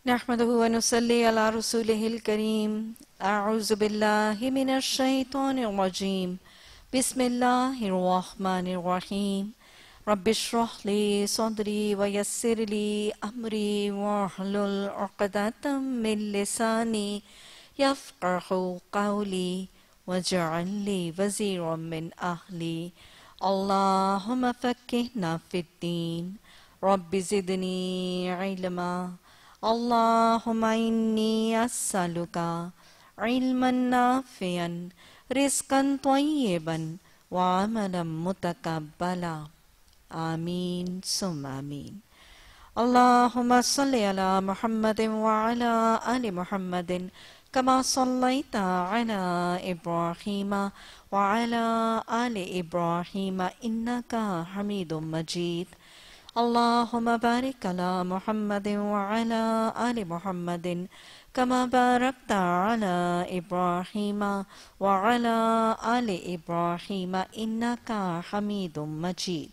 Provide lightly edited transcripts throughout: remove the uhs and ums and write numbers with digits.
नहमदुहु व नुसल्ली अला रसूलिहिल करीम। अऊज़ु बिल्लाहि मिनश शैतानिर रजीम। बिस्मिल्लाहिर रहमानिर रहीम। रब्बिश्रह ली सदरी व यस्सिर ली अमरी वहलुल उक़दतम मिन लिसानी यफ़क़हू क़ौली वजअल ली वज़ीरम मिन अहली। अल्लाहुम्मा फ़क़्क़िहना फ़िद्दीन रब्बि ज़िदनी इल्मा। अल्लाहुम्मा इन्नी अस्सलुका इल्मन नाफ़िअन रिज़्क़न तय्यिबन व अमलन मुतक़ब्बला। आमीन सुम्मा आमीन। अल्लाहुम्मा सल्लि अला मुहम्मदिन व अला आलि मुहम्मदिन कमा सल्लैता अला इब्राहीम व अला आलि इब्राहीम इन्नका हमीदुम मजीद। अल्लाहुम्मा बारिक अला मुहम्मदिन व अला आलि मुहम्मदिन कमा बारकता अला इब्राहीम व अला आलि इब्राहीम इन्नका हमीदुम मजीद।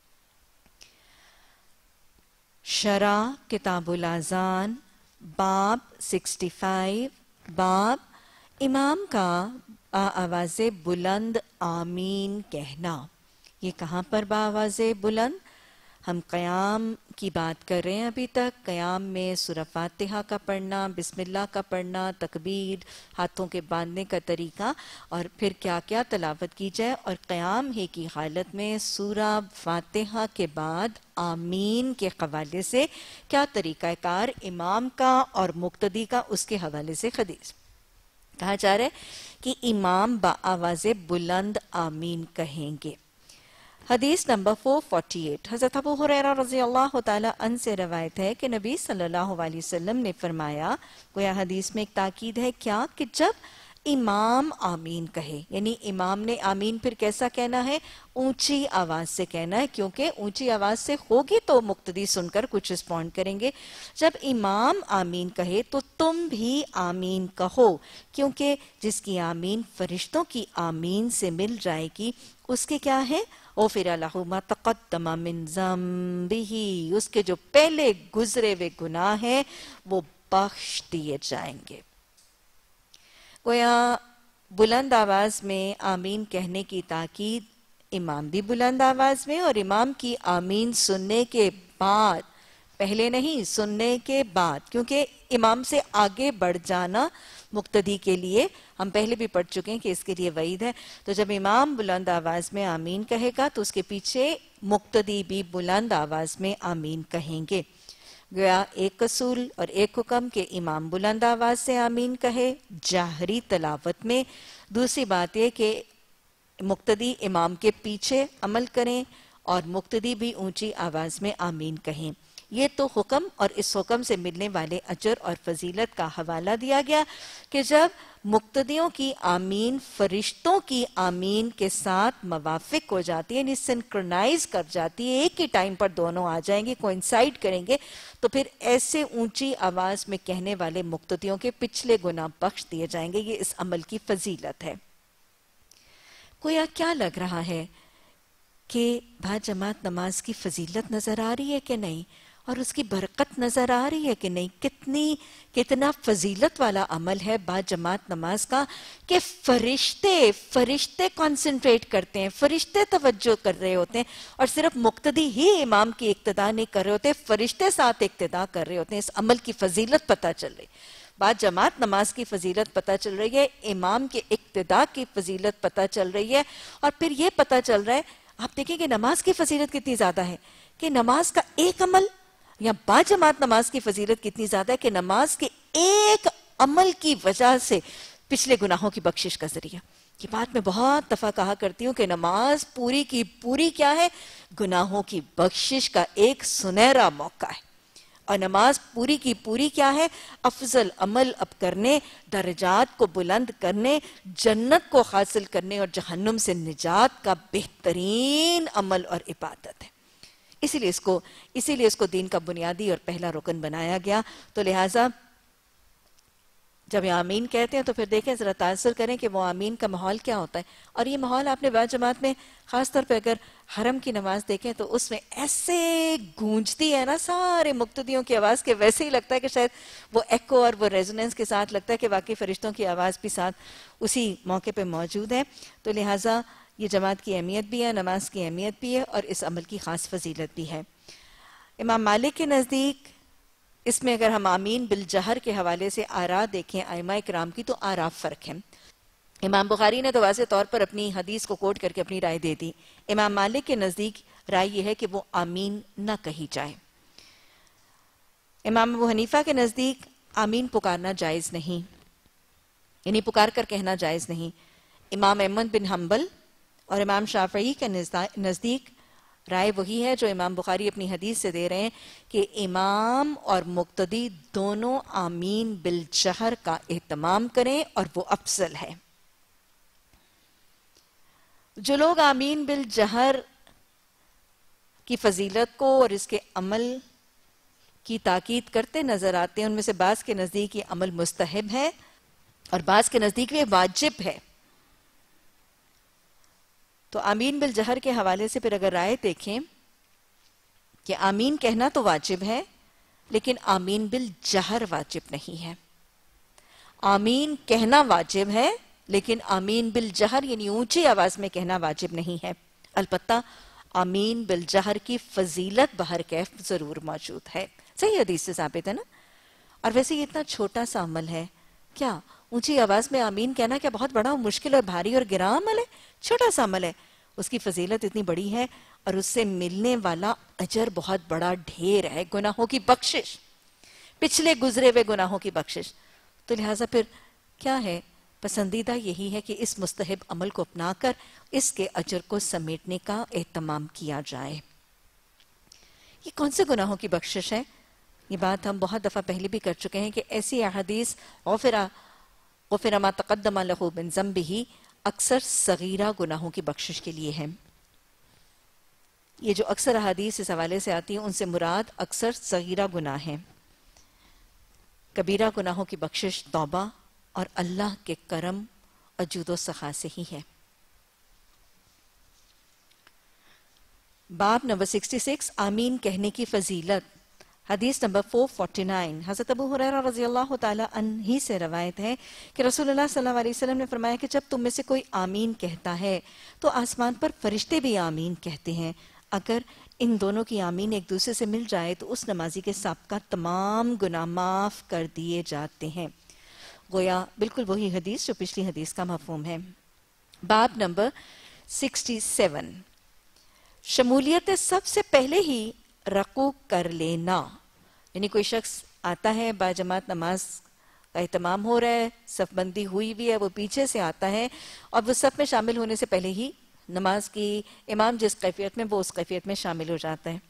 शरा किताबुल अज़ान बाब 65 बाब इमाम का आवाज़े बुलंद आमीन कहना। ये कहाँ पर बावाज़े बुलंद? हम क़याम की बात कर रहे हैं अभी तक। क़याम में सूरा फातिहा का पढ़ना, बिस्मिल्लाह का पढ़ना, तकबीर, हाथों के बांधने का तरीका और फिर क्या क्या तलावत की जाए। और क़याम ही की हालत में सूरा फातिहा के बाद आमीन के हवाले से क्या तरीक़ाकार इमाम का और मुक्तदी का, उसके हवाले से हदीस कहा जा रहा है कि इमाम बाआवाज़े बुलंद आमीन कहेंगे। हदीस नंबर 448 हज़रत अबू हुरैरा रज़ियल्लाहु ताला अन्हु से रवायत है कि नबी सल्लल्लाहु अलैहि वसल्लम ने फरमाया, गोया हदीस में एक ताकीद है क्या, कि जब इमाम आमीन कहे, यानी इमाम ने आमीन फिर कैसा कहना है? ऊंची आवाज से कहना है, क्योंकि ऊंची आवाज से होगी तो मुक्तदी सुनकर कुछ रिस्पॉन्ड करेंगे। जब इमाम आमीन कहे तो तुम भी आमीन कहो, क्योंकि जिसकी आमीन फरिश्तों की आमीन से मिल जाएगी उसके क्या है? ग़ुफ़िर लहू मा तक़द्दम मिन ज़म्बिही, उसके जो पहले गुजरे हुए गुनाह हैं वो बख्श दिए जाएंगे। गोया बुलंद आवाज में आमीन कहने की ताकीद इमाम भी बुलंद आवाज में, और इमाम की आमीन सुनने के बाद, पहले नहीं सुनने के बाद, क्योंकि इमाम से आगे बढ़ जाना मुक्तदी के लिए हम पहले भी पढ़ चुके हैं कि इसके लिए वईद है। तो जब इमाम बुलंद आवाज में आमीन कहेगा तो उसके पीछे मुक्तदी भी बुलंद आवाज में आमीन कहेंगे। गया एक असूल और एक हुक्म के इमाम बुलंद आवाज से आमीन कहे जाहरी तलावत में। दूसरी बात यह कि मुक्तदी इमाम के पीछे अमल करें और मुक्तदी भी ऊंची आवाज में आमीन कहें। ये तो हुक्म और इस हुक्म से मिलने वाले अजर और फजीलत का हवाला दिया गया कि जब मुक्तदियों की आमीन फरिश्तों की आमीन के साथ मवाफिक हो जाती है, यानी सिंक्रोनाइज कर जाती है, एक ही टाइम पर दोनों आ जाएंगे, कोइंसाइड करेंगे, तो फिर ऐसे ऊंची आवाज में कहने वाले मुक्तदियों के पिछले गुनाह बख्श दिए जाएंगे। ये इस अमल की फजीलत है। कोई क्या लग रहा है कि बाजमात नमाज की फजीलत नजर आ रही है कि नहीं, और उसकी बरकत नजर आ रही है कि नहीं? कितना फजीलत वाला अमल है बाजमात नमाज का कि फरिश्ते कंसंट्रेट करते हैं, फरिश्ते तवज्जो कर रहे होते हैं, और सिर्फ मुक्तदी ही इमाम की इक्तदा नहीं कर रहे होते, फरिश्ते साथ इक्तदा कर रहे होते हैं। इस अमल की फजीलत पता चल रही, बाजमात नमाज की फजीलत पता चल रही है, इमाम के इक्तदा की फजीलत पता चल रही है। और फिर यह पता चल रहा है, आप देखिए कि नमाज की फजीलत कितनी ज्यादा है, कि नमाज का एक अमल या बाजमात नमाज की फजीलत कितनी ज्यादा है कि नमाज के एक अमल की वजह से पिछले गुनाहों की बख्शिश का जरिया। ये बात मैं बहुत दफा कहा करती हूँ कि नमाज पूरी की पूरी क्या है? गुनाहों की बख्शिश का एक सुनहरा मौका है। और नमाज पूरी की पूरी क्या है? अफजल अमल अब करने, दर्जात को बुलंद करने, जन्नत को हासिल करने और जहन्नुम से निजात का बेहतरीन अमल और इबादत है। इसीलिए इसको दीन का बुनियादी और पहला रुकन बनाया गया। तो लिहाजा جب یہ آمین کہتے ہیں تو پھر دیکھیں ذرا تاثر کریں کہ وہ آمین کا ماحول کیا ہوتا ہے. اور یہ ماحول آپ نے با جماعت میں خاص طور پہ اگر حرم کی نماز دیکھیں تو اس میں ایسے گونجتی ہے نا سارے مقتدیوں کی آواز کے، ویسے ہی لگتا ہے کہ شاید وہ ایکو اور وہ ریزوننس کے ساتھ لگتا ہے کہ واقعی فرشتوں کی آواز بھی ساتھ اسی موقع پہ موجود ہے. تو لہٰذا یہ جماعت کی اہمیت بھی ہے، نماز کی اہمیت بھی ہے، اور اس عمل کی خاص فضیلت بھی ہے. امام مالک کے نزدیک اس میں اگر ہم آمین بالجہر کے حوالے سے آراء دیکھیں ائمہ اکرام کی تو آراء فرق ہیں. امام بخاری نے تو واضح طور پر اپنی حدیث کو کوٹ کر کے اپنی رائے دے دی. امام مالک کے نزدیک رائے یہ ہے کہ وہ آمین نہ کہی جائے. امام ابو حنیفہ کے نزدیک آمین پکارنا جائز نہیں، یعنی پکار کر کہنا جائز نہیں. امام احمد بن حنبل اور امام شافعی کے نزدیک رائے وہی ہے جو امام بخاری اپنی حدیث سے دے رہے ہیں کہ امام اور مقتدی دونوں آمین بالجہر کا اہتمام کریں اور وہ افضل ہے. جو لوگ آمین بالجہر کی فضیلت کو اور اس کے عمل کی تاکید کرتے نظر آتے ہیں ان میں سے بعض کے نزدیک یہ عمل مستحب ہے اور بعض کے نزدیک یہ واجب ہے. تو آمین بالجہر کے حوالے سے پھر اگر رائے دیکھیں کہ آمین کہنا تو واجب ہے لیکن آمین بالجہر واجب نہیں ہے. آمین کہنا واجب ہے لیکن آمین بالجہر یعنی اونچی آواز میں کہنا واجب نہیں ہے. البتہ آمین بالجہر کی فضیلت بہر کیف ضرور موجود ہے. صحیح حدیث سے ثابت ہے نا. اور ویسے یہ اتنا چھوٹا سا عمل ہے، کیا اونچی آواز میں آمین کہنا کیا بہت بڑا مشکل اور بھاری اور گراں عمل ہے؟ چھوٹا سا عمل ہے. اس کی فضیلت اتنی بڑی ہے اور اس سے ملنے والا اجر بہت بڑا ڈھیر ہے، گناہوں کی بخشش، پچھلے گزرے ہوئے گناہوں کی بخشش. تو لہٰذا پھر کیا ہے، پسندیدہ یہی ہے کہ اس مستحب عمل کو اپنا کر اس کے اجر کو سمیٹنے کا اہتمام کیا جائے. یہ کون سے گناہوں کی بخشش ہے؟ یہ بات ہم بہت دفعہ پہلے بھی کر چکے ہیں کہ ایسی احادیث غفر ما تقدم لہ من ذنبہ اکثر صغیرہ گناہوں کی بخشش کے لیے ہیں. یہ جو اکثر احادیث اس حوالے سے آتی ہیں ان سے مراد اکثر صغیرہ گناہ ہیں. کبیرہ گناہوں کی بخشش توبہ اور اللہ کے کرم اور جود و سخا سے ہی ہے. باب نمبر 66 آمین کہنے کی فضیلت. حدیث نمبر 449 حضرت ابو ہریرہ رضی اللہ تعالی عنہ سے روایت ہے کہ رسول اللہ صلی اللہ علیہ وسلم نے فرمایا کہ جب تم میں سے کوئی آمین کہتا ہے تو آسمان پر فرشتے بھی آمین کہتے ہیں. اگر ان دونوں کی آمین ایک دوسرے سے مل جائے تو اس نمازی کے سابقہ تمام گناہ معاف کر دیے جاتے ہیں. گویا بالکل وہی حدیث جو پچھلی حدیث کا مفہوم ہے. باب نمبر 67 شمولیت سب سے پہلے ہی رکوع کر لینا. یعنی کوئی شخص آتا ہے، با جماعت نماز کا اہتمام ہو رہا ہے، صف بندی ہوئی بھی ہے، وہ پیچھے سے آتا ہے اور وہ صف میں شامل ہونے سے پہلے ہی نماز کی امام جس کیفیت میں وہ اس کیفیت میں شامل ہو جاتا ہے.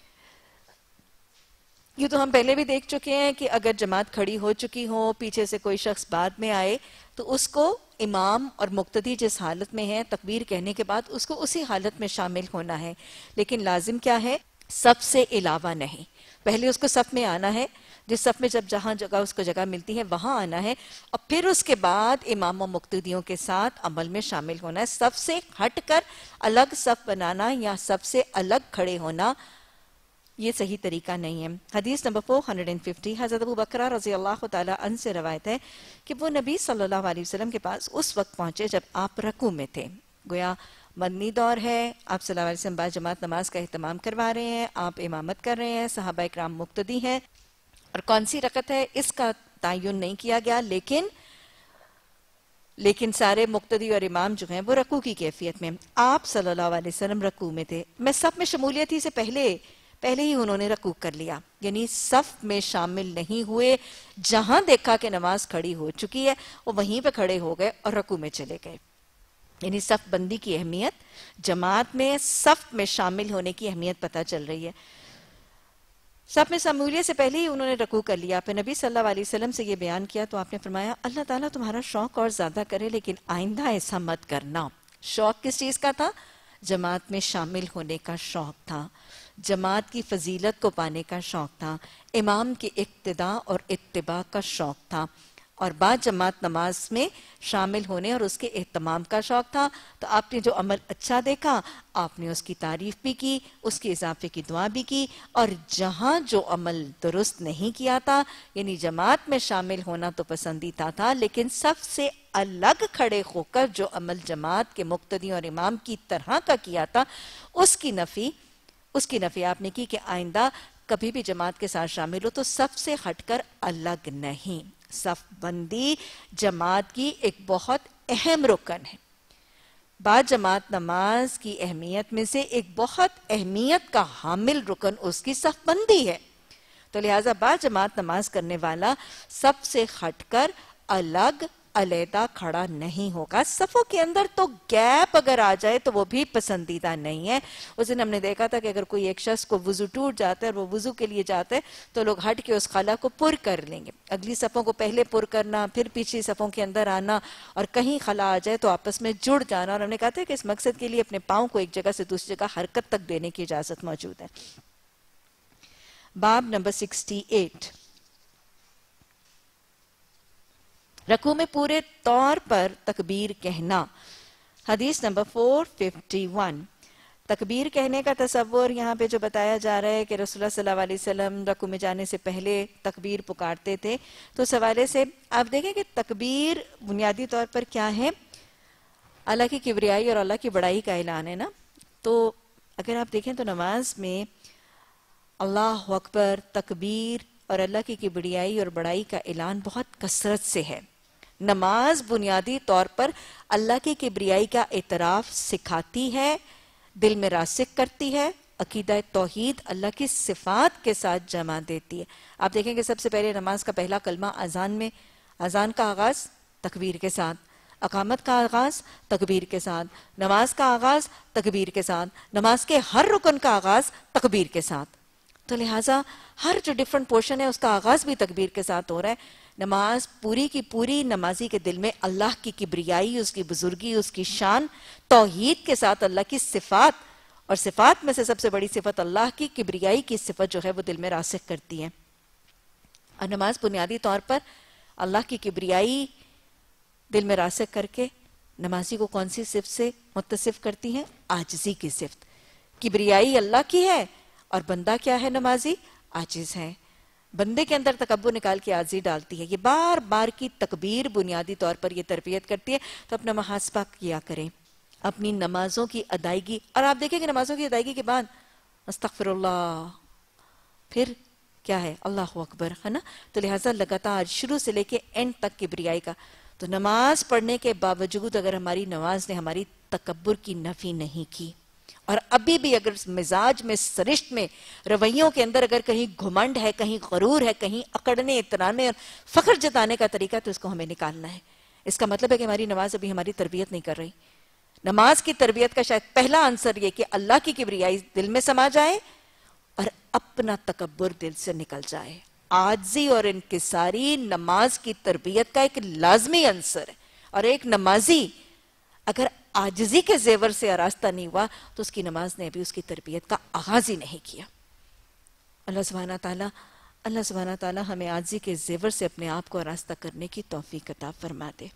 یہ تو ہم پہلے بھی دیکھ چکے ہیں کہ اگر جماعت کھڑی ہو چکی ہو، پیچھے سے کوئی شخص بعد میں آئے تو اس کو امام اور مقتدی جس حالت میں ہے تکبیر کہنے کے بعد اس کو اسی حالت میں شامل ہونا ہے. لیکن لازم کیا ہے؟ صف سے علاوہ نہیں. پہلے اس کو صف میں آنا ہے، جس صف میں جہاں جگہ اس کو جگہ ملتی ہے وہاں آنا ہے، اور پھر اس کے بعد امام و مقتدیوں کے ساتھ عمل میں شامل ہونا ہے. صف سے ہٹ کر الگ صف بنانا یا صف سے الگ کھڑے ہونا یہ صحیح طریقہ نہیں ہے. حدیث نمبر 450 حضرت ابو بکر رضی اللہ تعالی عنہ سے روایت ہے کہ وہ نبی صلی اللہ علیہ وسلم کے پاس اس وقت پہنچے جب آپ رکوع میں تھے. گویا مدنی دور ہے، آپ صلی اللہ علیہ وسلم با جماعت نماز کا اہتمام کروا رہے ہیں، آپ امامت کر رہے ہیں، صحابہ اکرام مقتدی ہیں، اور کون سی رکعت ہے اس کا تعین نہیں کیا گیا، لیکن سارے مقتدی اور امام جو ہیں وہ رکوع کی کیفیت میں. آپ صلی اللہ علیہ وسلم رکوع میں تھے. میں صف میں شمولیت ہی سے پہلے ہی انہوں نے رکوع کر لیا، یعنی صف میں شامل نہیں ہوئے. جہاں دیکھا کہ نماز کھڑی ہو چکی ہے وہ وہیں پہ کھڑے ہو گئے اور رکوع میں چلے گئے. یعنی صف بندی کی اہمیت، جماعت میں صف میں شامل ہونے کی اہمیت پتہ چل رہی ہے. صف میں شمولیت سے پہلے ہی انہوں نے رکوع کر لیا. پھر نبی صلی اللہ علیہ وسلم سے یہ بیان کیا تو آپ نے فرمایا اللہ تعالیٰ تمہارا شوق اور زیادہ کرے لیکن آئندہ ایسا مت کرنا. شوق کس چیز کا تھا؟ جماعت میں شامل ہونے کا شوق تھا، جماعت کی فضیلت کو پانے کا شوق تھا، امام کی اقتداء اور اتباع کا شوق تھا. اور بعد جماعت نماز میں شامل ہونے اور اس کے اہتمام کا شوق تھا، تو آپ نے جو عمل اچھا دیکھا آپ نے اس کی تعریف بھی کی، اس کے اضافے کی دعا بھی کی، اور جہاں جو عمل درست نہیں کیا تھا، یعنی جماعت میں شامل ہونا تو پسندیدہ تھا لیکن سب سے الگ کھڑے ہو کر جو عمل جماعت کے مقتدی اور امام کی طرح کا کیا تھا، اس کی نفی آپ نے کی کہ آئندہ کبھی بھی جماعت کے ساتھ شامل ہو تو سب سے ہٹ کر الگ نہیں۔ صف بندی جماعت کی ایک بہت اہم رکن ہے۔ بعد جماعت نماز کی اہمیت میں سے ایک بہت اہمیت کا حامل رکن اس کی صف بندی ہے، تو لہٰذا بعد جماعت نماز کرنے والا سب سے ہٹ کر الگ علیحدہ کھڑا نہیں ہوگا۔ صفوں کے اندر تو گیپ اگر آ جائے تو وہ بھی پسندیدہ نہیں ہے۔ اس دن ہم نے دیکھا تھا کہ اگر کوئی ایک شخص کو وضو ٹوٹ جاتا ہے اور وہ وضو کے لیے جاتا ہے تو لوگ ہٹ کے اس خلا کو پر کر لیں گے، اگلی صفوں کو پہلے پر کرنا، پھر پیچھے صفوں کے اندر آنا، اور کہیں خلا آ جائے تو آپس میں جڑ جانا، اور ہم نے کہا تھا کہ اس مقصد کے لیے اپنے پاؤں کو ایک جگہ سے دوسری جگہ حرکت تک دینے کی اجازت موجود ہے۔ باب نمبر 68، رکوع میں پورے طور پر تکبیر کہنا۔ حدیث نمبر 451، تکبیر کہنے کا تصور یہاں پہ جو بتایا جا رہا ہے کہ رسول اللہ صلی اللہ علیہ وسلم رکوع میں جانے سے پہلے تکبیر پکارتے تھے، تو اس حوالے سے آپ دیکھیں کہ تکبیر بنیادی طور پر کیا ہے؟ اللہ کی کبریائی اور اللہ کی بڑائی کا اعلان ہے نا۔ تو اگر آپ دیکھیں تو نماز میں اللہ اکبر، تکبیر اور اللہ کی کبریائی اور بڑائی کا اعلان بہت کثرت سے ہے۔ نماز بنیادی طور پر اللہ کی کبریائی کا اعتراف سکھاتی ہے، دل میں راسخ کرتی ہے، عقیدہ توحید اللہ کی صفات کے ساتھ جمع دیتی ہے۔ آپ دیکھیں کہ سب سے پہلے نماز کا پہلا کلمہ اذان کا آغاز تکبیر کے ساتھ، اقامت کا آغاز تکبیر کے ساتھ، نماز کا آغاز تکبیر کے ساتھ، نماز کے ہر رکن کا آغاز تکبیر کے ساتھ۔ تو لہٰذا ہر جو ڈیفرنٹ پورشن ہے اس کا آغاز بھی تکبیر کے ساتھ ہو رہا ہے۔ نماز پوری کی پوری نمازی کے دل میں اللہ کی کبریائی، اس کی بزرگی، اس کی شان، توحید کے ساتھ اللہ کی صفات، اور صفات میں سے سب سے بڑی صفت اللہ کی کبریائی کی صفت جو ہے وہ دل میں راسخ کرتی ہے۔ اور نماز بنیادی طور پر اللہ کی کبریائی دل میں راسخ کر کے نمازی کو کون سی صفت سے متصف کرتی ہے؟ عاجزی کی صفت۔ کبریائی اللہ کی ہے اور بندہ کیا ہے؟ نمازی عاجز ہے۔ بندے کے اندر تکبر نکال کے عاجزی ڈالتی ہے۔ یہ بار بار کی تکبیر بنیادی طور پر یہ تربیت کرتی ہے۔ تو اپنا محاسبہ کیا کریں اپنی نمازوں کی ادائیگی، اور آپ دیکھیں کہ نمازوں کی ادائیگی کے بعد استغفر اللہ، پھر کیا ہے؟ اللہ اکبر، ہے نا؟ تو لہٰذا لگاتار شروع سے لے کے اینڈ تک کبریائی کا۔ تو نماز پڑھنے کے باوجود اگر ہماری نماز نے ہماری تکبر کی نفی نہیں کی، اور ابھی بھی اگر مزاج میں، سرشت میں، رویوں کے اندر اگر کہیں گھمنڈ ہے، کہیں غرور ہے، کہیں اکڑنے، اترانے اور فخر جتانے کا طریقہ، تو اس کو ہمیں نکالنا ہے۔ اس کا مطلب ہے کہ ہماری نماز ابھی ہماری تربیت نہیں کر رہی۔ نماز کی تربیت کا شاید پہلا عنصر یہ کہ اللہ کی کبریائی دل میں سما جائے اور اپنا تکبر دل سے نکل جائے۔ عاجزی اور انکساری نماز کی تربیت کا ایک لازمی عنصر ہے، اور ایک نمازی اگر عاجزی کے زیور سے آراستہ نہیں ہوا تو اس کی نماز نے ابھی اس کی تربیت کا آغاز ہی نہیں کیا۔ اللہ سبحانہ تعالیٰ ہمیں عاجزی کے زیور سے اپنے آپ کو آراستہ کرنے کی توفیق عطا فرما دے۔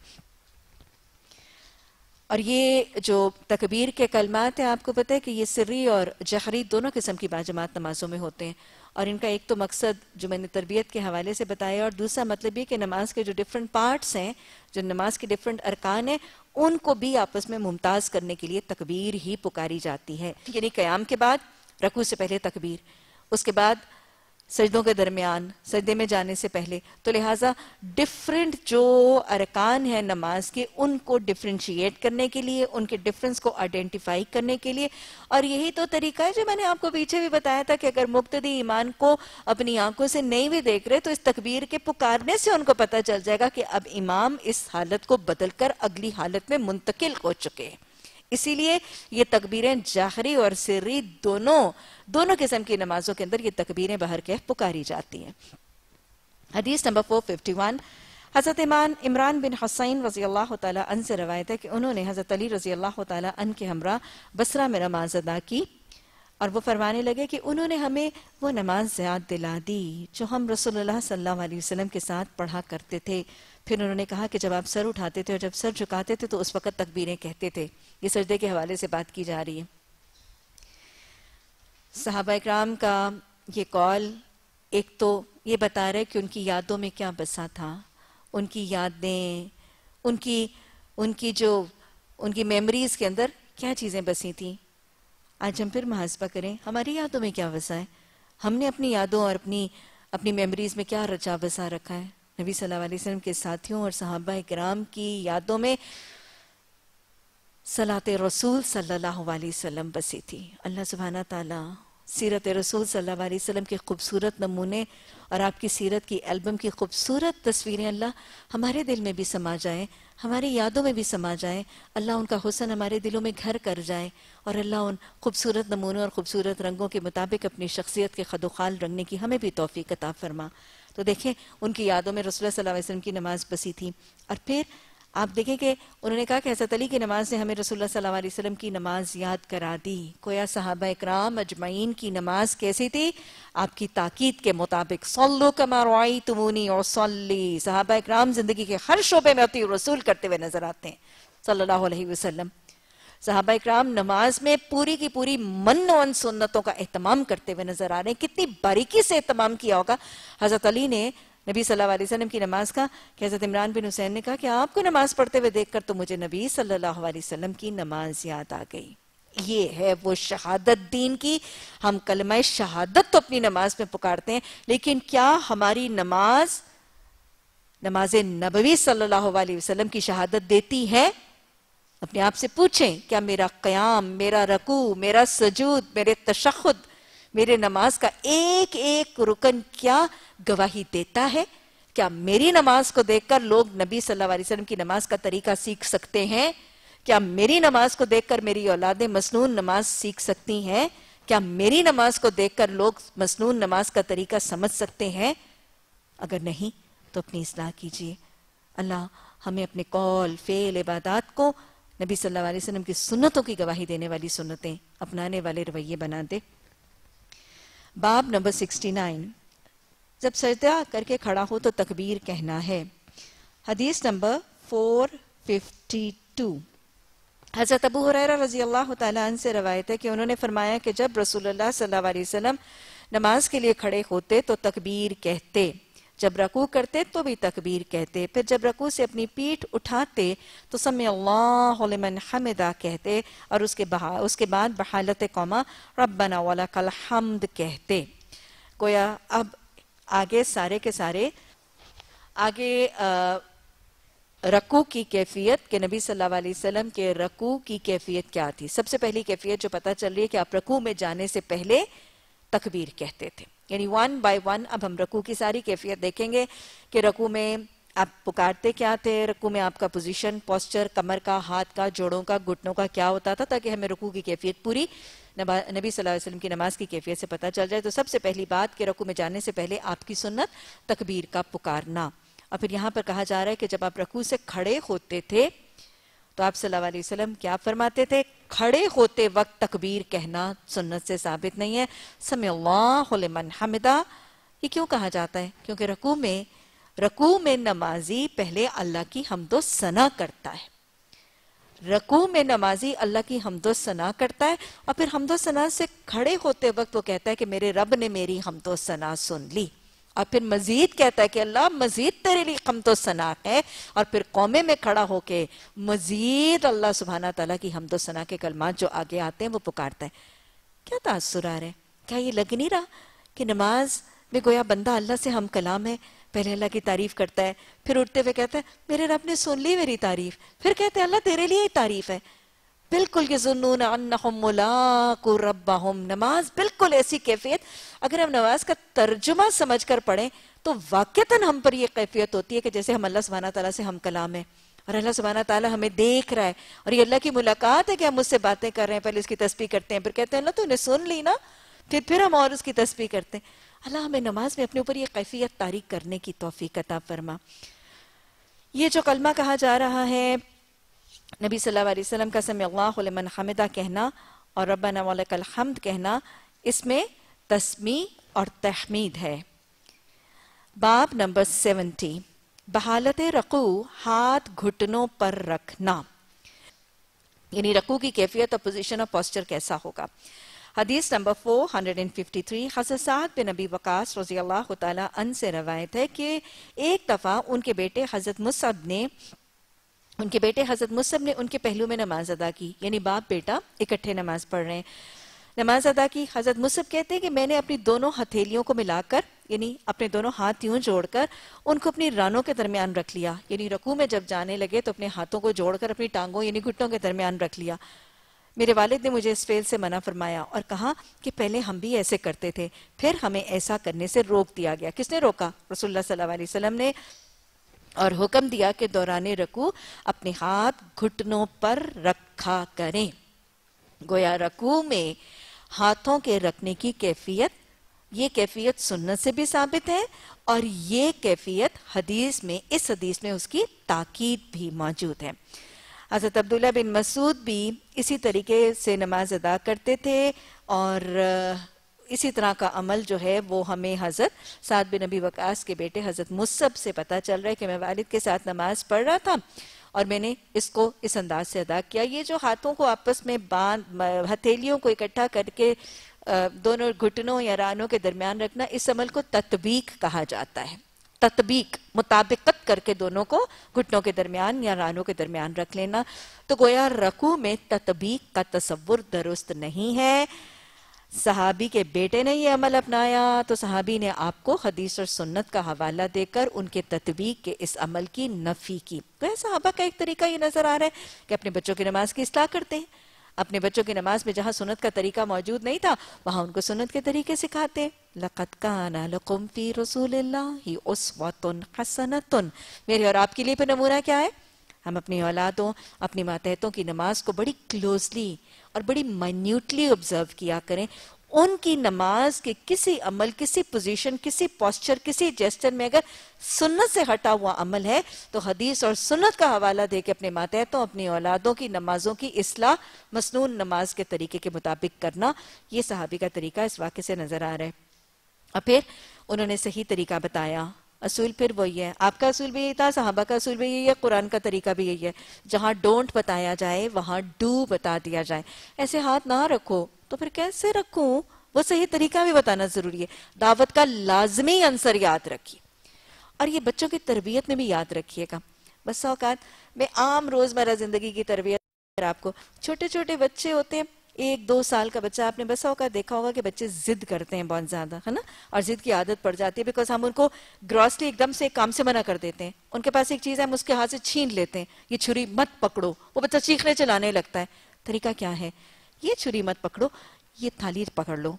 اور یہ جو تکبیر کے کلمات ہیں، آپ کو پتہ ہے کہ یہ سری اور جہری دونوں قسم کی باجماعت نمازوں میں ہوتے ہیں، اور ان کا ایک تو مقصد جو میں نے تربیت کے حوالے سے بتایا، اور دوسرا مطلب یہ کہ نماز کے جو ڈیفرنٹ پارٹس ہیں، جو نماز کے ڈیفرنٹ ارکان ہیں، ان کو بھی آپس میں ممتاز کرنے کے لیے تکبیر ہی پکاری جاتی ہے۔ یعنی قیام کے بعد رکوع سے پہلے تکبیر، اس کے بعد سجدوں کے درمیان، سجدے میں جانے سے پہلے۔ تو لہٰذا ڈیفرنٹ جو ارکان ہیں نماز کے، ان کو ڈیفرنشیٹ کرنے کے لیے، ان کے ڈیفرنس کو آئیڈینٹیفائی کرنے کے لیے، اور یہی تو طریقہ ہے جو میں نے آپ کو پیچھے بھی بتایا تھا کہ اگر مقتدی ایمان کو اپنی آنکھوں سے نہیں بھی دیکھ رہے تو اس تکبیر کے پکارنے سے ان کو پتہ چل جائے گا کہ اب امام اس حالت کو بدل کر اگلی حالت میں منتقل ہو چکے ہیں۔ اسی لیے یہ تکبیریں جاہری اور سری دونوں قسم کی نمازوں کے اندر یہ تکبیریں بہر کے پکاری جاتی ہیں۔ حدیث نمبر 451، حضرت عمران بن حسین رضی اللہ تعالیٰ عنہ سے روایت ہے کہ انہوں نے حضرت علی رضی اللہ تعالیٰ عنہ کے ہمراہ بصرہ میں نماز ادا کی۔ اور وہ فرمانے لگے کہ انہوں نے ہمیں وہ نماز یاد دلا دی جو ہم رسول اللہ صلی اللہ علیہ وسلم کے ساتھ پڑھا کرتے تھے. پھر انہوں نے کہا کہ جب آپ سر اٹھاتے تھے اور جب سر جھکاتے تھے تو اس وقت تکبیریں کہتے تھے. یہ سجدے کے حوالے سے بات کی جا رہی ہے. صحابہ اکرام کا یہ قول ایک تو یہ بتا رہے کہ ان کی یادوں میں کیا بسا تھا، ان کی یادیں، ان کی میموریز کے اندر کیا چیزیں بسی تھیں. آج ہم پھر محاسبہ کریں ہماری یادوں میں کیا بسا ہے، ہم نے اپنی یادوں اور اپنی میموریز میں کیا رچا بسا رکھا ہے. نبی صلی اللہ علیہ وسلم کے ساتھیوں اور صحابہ اکرام کی یادوں میں صلاۃ رسول صلی اللہ علیہ وسلم بسی تھی. اللہ سبحانہ تعالیٰ سیرت رسول صلی اللہ علیہ وسلم کے خوبصورت نمونے اور آپ کی سیرت کی البم کی خوبصورت تصویریں اللہ ہمارے دل میں بھی سما جائیں، ہماری یادوں میں بھی سما جائیں. اللہ ان کا حسن ہمارے دلوں میں گھر کر جائے اور اللہ ان خوبصورت نمونوں اور خوبصورت رنگوں کے مطابق اپنی شخصیت کے خد و خال رنگنے کی ہمیں بھی توفیق عطا فرما. تو دیکھیں ان کی یادوں میں رسول اللہ صلی اللہ علیہ وسلم کی نماز بسی تھی. اور پھر آپ دیکھیں کہ انہوں نے کہا کہ حضرت علی کی نماز نے ہمیں رسول اللہ صلی اللہ علیہ وسلم کی نماز یاد کرا دی. گویا صحابہ اکرام اجمعین کی نماز کیسی تھی؟ آپ کی تاکید کے مطابق صلو کما رأیتمونی اصلی. صحابہ اکرام زندگی کے ہر شعبے میں اطیع الرسول کرتے ہوئے نظر آتے ہیں صلی اللہ علیہ وسلم. صحابہ اکرام نماز میں پوری کی پوری من و سنتوں کا اہتمام کرتے ہوئے نظر آ رہے ہیں. کتنی باریکی سے اہتمام کیا ہوگا حضرت علی نے نبی صلی اللہ علیہ وسلم کی نماز کا کہ حضرت عمران بن حسین نے کہا کہ آپ کو نماز پڑھتے ہوئے دیکھ کر تو مجھے نبی صلی اللہ علیہ وسلم کی نماز یاد آ گئی. یہ ہے وہ شہادت دین کی. ہم کلمہ شہادت تو اپنی نماز میں پکارتے ہیں، لیکن کیا ہماری نماز-نبوی صلی اللہ علیہ وسلم کی شہادت دیتی ہے؟ اپنے آپ سے پوچھیں کیا میرا قیام، میرا رکوع، میرا سجود، میرے تشہد، میرے نماز کا ایک ایک رکن کیا گواہی دیتا ہے؟ کیا میری نماز کو دیکھ کر لوگ نبی صلی اللہ علیہ وسلم کی نماز کا طریقہ سیکھ سکتے ہیں؟ کیا میری نماز کو دیکھ کر میری اولادیں مسنون نماز سیکھ سکتی ہیں؟ کیا میری نماز کو دیکھ کر لوگ مسنون نماز کا طریقہ سمجھ سکتے ہیں؟ اگر نہیں تو اپنی اصلاح کیجیے. اللہ ہمیں اپنے قول، فعل، عبادات کو نبی صلی اللہ علیہ وسلم کی سنتوں کی گواہی دینے والی سنتیں اپنانے والے رویے بنا دے. باب نمبر 69. جب سجدہ کر کے کھڑا ہو تو تکبیر کہنا ہے. حدیث نمبر 452. حضرت ابو ہریرہ رضی اللہ تعالیٰ عنہ سے روایت ہے کہ انہوں نے فرمایا کہ جب رسول اللہ صلی اللہ علیہ وسلم نماز کے لیے کھڑے ہوتے تو تکبیر کہتے، جب رکوع کرتے تو بھی تکبیر کہتے، پھر جب رکوع سے اپنی پیٹھ اٹھاتے تو سمع اللہ لمن حمدہ کہتے، اور اس کے بعد بحالت قوما ربنا ولک الحمد کہتے. گویا اب آگے سارے کے سارے رکوع کی کیفیت کہ نبی صلی اللہ علیہ وسلم کے رکوع کی کیفیت کیا تھی. سب سے پہلی کیفیت جو پتہ چل رہی ہے کہ آپ رکوع میں جانے سے پہلے تکبیر کہتے تھے. یعنی ون بائی ون اب ہم رکوع کی ساری کیفیت دیکھیں گے کہ رکوع میں آپ پکارتے کیا تھے، رکوع میں آپ کا پوزیشن، پوسچر، کمر کا، ہاتھ کا، جوڑوں کا، گھٹنوں کا کیا ہوتا تھا، تاکہ ہمیں رکوع کی کیفیت پوری نبی صلی اللہ علیہ وسلم کی نماز کی کیفیت سے پتہ چل جائے. تو سب سے پہلی بات کہ رکوع میں جانے سے پہلے آپ کی سنت تکبیر کا پکارنا. اور پھر یہاں پر کہا جا رہا ہے کہ جب آپ رکوع سے کھڑے ہوتے تھے تو آپ صلی اللہ علیہ وسلم کیا فرماتے تھے؟ کھڑے ہوتے وقت تکبیر کہنا سنت سے ثابت نہیں ہے. سمع اللہ لمن حمدہ یہ کیوں کہا جاتا ہے؟ کیونکہ رکوع میں نمازی پہلے اللہ کی حمد و ثنا کرتا ہے. رکوع میں نمازی اللہ کی حمد و ثنا کرتا ہے اور پھر حمد و ثنا سے کھڑے ہوتے وقت وہ کہتا ہے کہ میرے رب نے میری حمد و ثنا سن لی، اور پھر مزید کہتا ہے کہ اللہ مزید تیرے لیے حمد و ثنا ہے، اور پھر قومے میں کھڑا ہو کے مزید اللہ سبحانہ تعالیٰ کی حمد و ثنا کے کلمات جو آگے آتے ہیں وہ پکارتا ہے. کیا تاثر آ رہا ہے؟ کیا یہ لگ نہیں رہا کہ نماز میں گویا بندہ اللہ سے ہم کلام ہے؟ پہلے اللہ کی تعریف کرتا ہے، پھر اٹھتے ہوئے کہتا ہے میرے رب نے سن لی میری تعریف، پھر کہتے ہیں اللہ تیرے لیے ہی تعریف ہے. بالکل یظنون انہم ملاقو ربہم. نماز بالکل ایسی کیفیت، اگر ہم نماز کا ترجمہ سمجھ کر پڑھیں تو واقعتاً ہم پر یہ کیفیت ہوتی ہے کہ جیسے ہم اللہ سبحانہ تعالیٰ سے ہم کلام ہیں اور اللہ سبحانہ تعالیٰ ہمیں دیکھ رہا ہے، اور یہ اللہ کی ملاقات ہے کہ ہم اس سے باتیں کر رہے ہیں. پہلے اس کی تسبیح کرتے ہیں، پھر کہتے ہیں اللہ تو نے سن لی نا، پھر ہم اور اس کی تسبیح کرتے ہیں. اللہ ہمیں نماز میں اپنے اوپر یہ کیفیت طاری کرنے کی توفیق عطا فرما. یہ جو کلمہ کہا جا رہا ہے نبی صلی اللہ علیہ وسلم کا سمع اللہ لمن حمدہ کہنا، اور ربنا ولکل حمد کہنا اس میں تسمیع اور تحمید ہے۔ باب نمبر 70، بحالت رکوع ہاتھ گھٹنوں پر رکھنا، یعنی رکوع کی کیفیت اور پوزیشن اور پوسچر کیسا ہوگا۔ حدیث نمبر 453، حضرت سعد بن ابی وقاص رضی اللہ تعالیٰ عنہ سے روایت ہے کہ ایک دفعہ ان کے بیٹے حضرت مصعب نے ان کے پہلو میں نماز ادا کی، یعنی باپ بیٹا اکٹھے نماز پڑھ رہے ہیں، نماز ادا کی۔ حضرت مصعب کہتے ہیں کہ میں نے اپنی دونوں ہتھیلیوں کو ملا کر، یعنی اپنے دونوں ہاتھ یوں جوڑ کر ان کو اپنی رانوں کے درمیان رکھ لیا، یعنی رکوع میں جب جانے لگے تو اپنے ہاتھوں کو جوڑ کر اپنی ٹانگوں یعنی گھٹنوں کے درمیان رکھ لیا۔ میرے والد نے مجھے اس فعل سے منع فرمایا اور کہا کہ پہلے ہم بھی ایسے کرتے تھے، پھر ہمیں ایسا کرنے سے روک دیا گیا۔ کس نے روکا؟ رسول اللہ صلی اللہ علیہ وسلم نے، اور حکم دیا کہ دوران رکوع اپنے ہاتھ گھٹنوں پر رکھا کریں۔ گویا رکوع میں ہاتھوں کے رکھنے کی کیفیت، یہ کیفیت سنت سے بھی ثابت ہے اور یہ کیفیت اس حدیث میں اس کی تاکید بھی موجود ہے۔ حضرت عبداللہ بن مسعود بھی اسی طریقے سے نماز ادا کرتے تھے اور اسی طرح کا عمل جو ہے وہ ہمیں حضرت سعد بن ابی وقاص کے بیٹے حضرت مصعب سے پتہ چل رہا ہے کہ میں والد کے ساتھ نماز پڑھ رہا تھا اور میں نے اس کو اس انداز سے ادا کیا۔ یہ جو ہاتھوں کو آپس میں ہتھیلیوں کو اکٹھا کر کے دونوں گھٹنوں یا رانوں کے درمیان رکھنا، اس عمل کو تطبیق کہا جاتا ہے۔ تطبیق، مطابقت کر کے دونوں کو گھٹنوں کے درمیان یا رانوں کے درمیان رکھ لینا۔ تو گویا رکوع میں تطبیق کا تصور درست نہیں ہے۔ صحابی کے بیٹے نے یہ عمل اپنایا تو صحابی نے آپ کو حدیث اور سنت کا حوالہ دے کر ان کے تطبیق کے اس عمل کی نفی کی۔ تو صحابہ کا ایک طریقہ یہ نظر آ رہا ہے کہ اپنے بچوں کی نماز کی اصلاح کرتے ہیں، اپنے بچوں کی نماز میں جہاں سنت کا طریقہ موجود نہیں تھا وہاں ان کو سنت کے طریقے سکھاتے ہیں۔ لَقَدْ كَانَ لَكُمْ فِي رَسُولِ اللَّهِ أُسْوَةٌ حَسَنَةٌ، میرے اور آپ کے لیے پھر نمونہ کیا ہے؟ ہم اپنی اولادوں، اپنی ماتحتوں کی نماز کو بڑی کلوزلی اور بڑی مائنیوٹلی آبزرو کیا کریں۔ ان کی نماز کے کسی عمل، کسی پوزیشن، کسی پوسچر، کسی جیسچر میں اگر سنت سے ہٹا ہوا عمل ہے تو حدیث اور سنت کا حوالہ دے کے اپنے ماتحتوں، اپنی اولادوں کی نمازوں کی اصلاح مسنون نماز کے طریقے کے مطابق کرنا، یہ صحابی کا طریقہ اس واقعے سے نظر آ رہا ہے۔ اور پھر انہوں نے صحیح طریقہ بتایا، اصول پھر وہی ہے، آپ کا اصول بھی یہی تھا، صحابہ کا اصول بھی یہی ہے، قرآن کا طریقہ بھی یہی ہے، جہاں ڈونٹ بتایا جائے وہاں ڈو بتا دیا جائے۔ ایسے ہاتھ نہ رکھو تو پھر کیسے رکھوں؟ وہ صحیح طریقہ بھی بتانا ضروری ہے۔ دعوت کا لازمی عنصر یاد رکھیے اور یہ بچوں کی تربیت میں بھی یاد رکھیے گا۔ بس اوقات میں عام روزمرہ زندگی کی تربیت آپ کو، چھوٹے چھوٹے بچے ہوتے ہیں، 1-2 سال کا بچہ، آپ نے بس اوقات دیکھا ہوگا کہ بچے ضد کرتے ہیں بہت زیادہ، ہے نا، اور ضد کی عادت پڑ جاتی ہے بیکاز ہم ان کو گراسلی ایک دم سے ایک کام سے منع کر دیتے ہیں۔ ان کے پاس ایک چیز ہے، ہم اس کے ہاتھ سے چھین لیتے ہیں، یہ چھری مت پکڑو، وہ بچہ چیخنے چلانے لگتا ہے۔ طریقہ کیا ہے؟ یہ چھری مت پکڑو، یہ تھالی پکڑ لو۔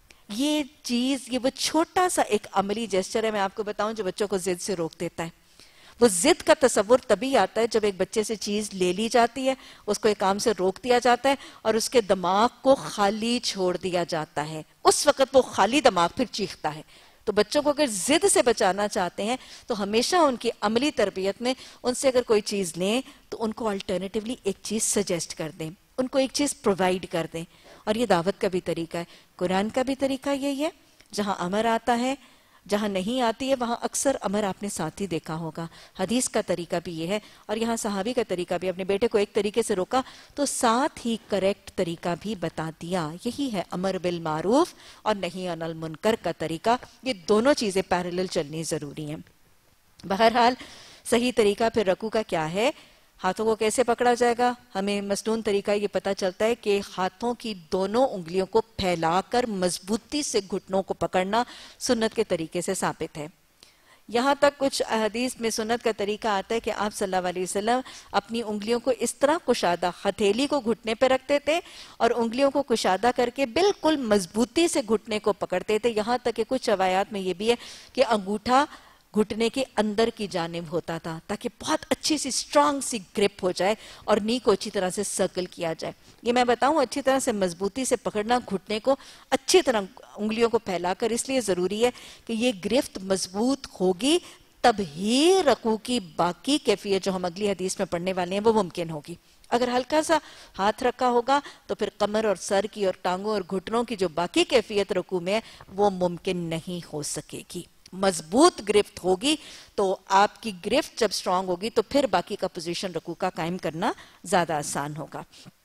یہ چیز، یہ وہ چھوٹا سا ایک عملی جیسچر ہے، میں آپ کو بتاؤں، جو بچوں کو ضد سے روک دیتا ہے۔ وہ ضد کا تصور تبھی آتا ہے جب ایک بچے سے چیز لے لی جاتی ہے، اس کو ایک کام سے روک دیا جاتا ہے اور اس کے دماغ کو خالی چھوڑ دیا جاتا ہے، اس وقت وہ خالی دماغ پھر چیختا ہے۔ تو بچوں کو اگر ضد سے بچانا چاہتے ہیں تو ہمیشہ ان کی عملی تربیت میں ان سے اگر کوئی چیز لیں تو ان کو الٹرنیٹیولی ایک چیز سجیسٹ کر دیں، ان کو ایک چیز پرووائڈ کر دیں۔ اور یہ دعوت کا بھی طریقہ ہے، قرآن کا بھی طریقہ یہی ہے، جہاں امر آتا ہے، جہاں نہیں آتی ہے وہاں اکثر امر آپ نے ساتھ ہی دیکھا ہوگا۔ حدیث کا طریقہ بھی یہ ہے اور یہاں صحابی کا طریقہ بھی، اپنے بیٹے کو ایک طریقے سے روکا تو ساتھ ہی کریکٹ طریقہ بھی بتا دیا۔ یہی ہے امر بالمعروف اور نہی عن المنکر کا طریقہ، یہ دونوں چیزیں پیرالل چلنی ضروری ہیں۔ بہرحال صحیح طریقہ پھر رکوع کا کیا ہے؟ ہاتھوں کو کیسے پکڑا جائے گا؟ ہمیں مسنون طریقہ یہ پتہ چلتا ہے کہ ہاتھوں کی دونوں انگلیوں کو پھیلا کر مضبوطی سے گھٹنوں کو پکڑنا سنت کے طریقے سے ثابت ہے۔ یہاں تک کچھ حدیث میں سنت کا طریقہ آتا ہے کہ آپ صلی اللہ علیہ وسلم اپنی انگلیوں کو اس طرح کشادہ، ہتھیلی کو گھٹنے پہ رکھتے تھے اور انگلیوں کو کشادہ کر کے بالکل مضبوطی سے گھٹنے کو پکڑتے تھے، یہاں تک کہ کچھ روایات میں یہ بھی ہے کہ انگوٹھا گھٹنے کے اندر کی جانب ہوتا تھا تاکہ بہت اچھی سی اسٹرانگ سی گرپ ہو جائے اور نی کو اچھی طرح سے سرکل کیا جائے۔ یہ میں بتاؤں، اچھی طرح سے مضبوطی سے پکڑنا گھٹنے کو اچھی طرح انگلیوں کو پھیلا کر اس لیے ضروری ہے کہ یہ گرفت مضبوط ہوگی تب ہی رکوع کی باقی کیفیت جو ہم اگلی حدیث میں پڑھنے والے ہیں وہ ممکن ہوگی۔ اگر ہلکا سا ہاتھ رکھا ہوگا تو پھر کمر اور سر کی اور ٹانگوں اور گھٹنوں کی جو باقی کیفیت رکوع میں ہے وہ ممکن نہیں ہو سکے گی. مضبوط گرفت ہوگی تو آپ کی گرفت جب سٹرونگ ہوگی تو پھر باقی کا پوزیشن رکوع کا قائم کرنا زیادہ آسان ہوگا.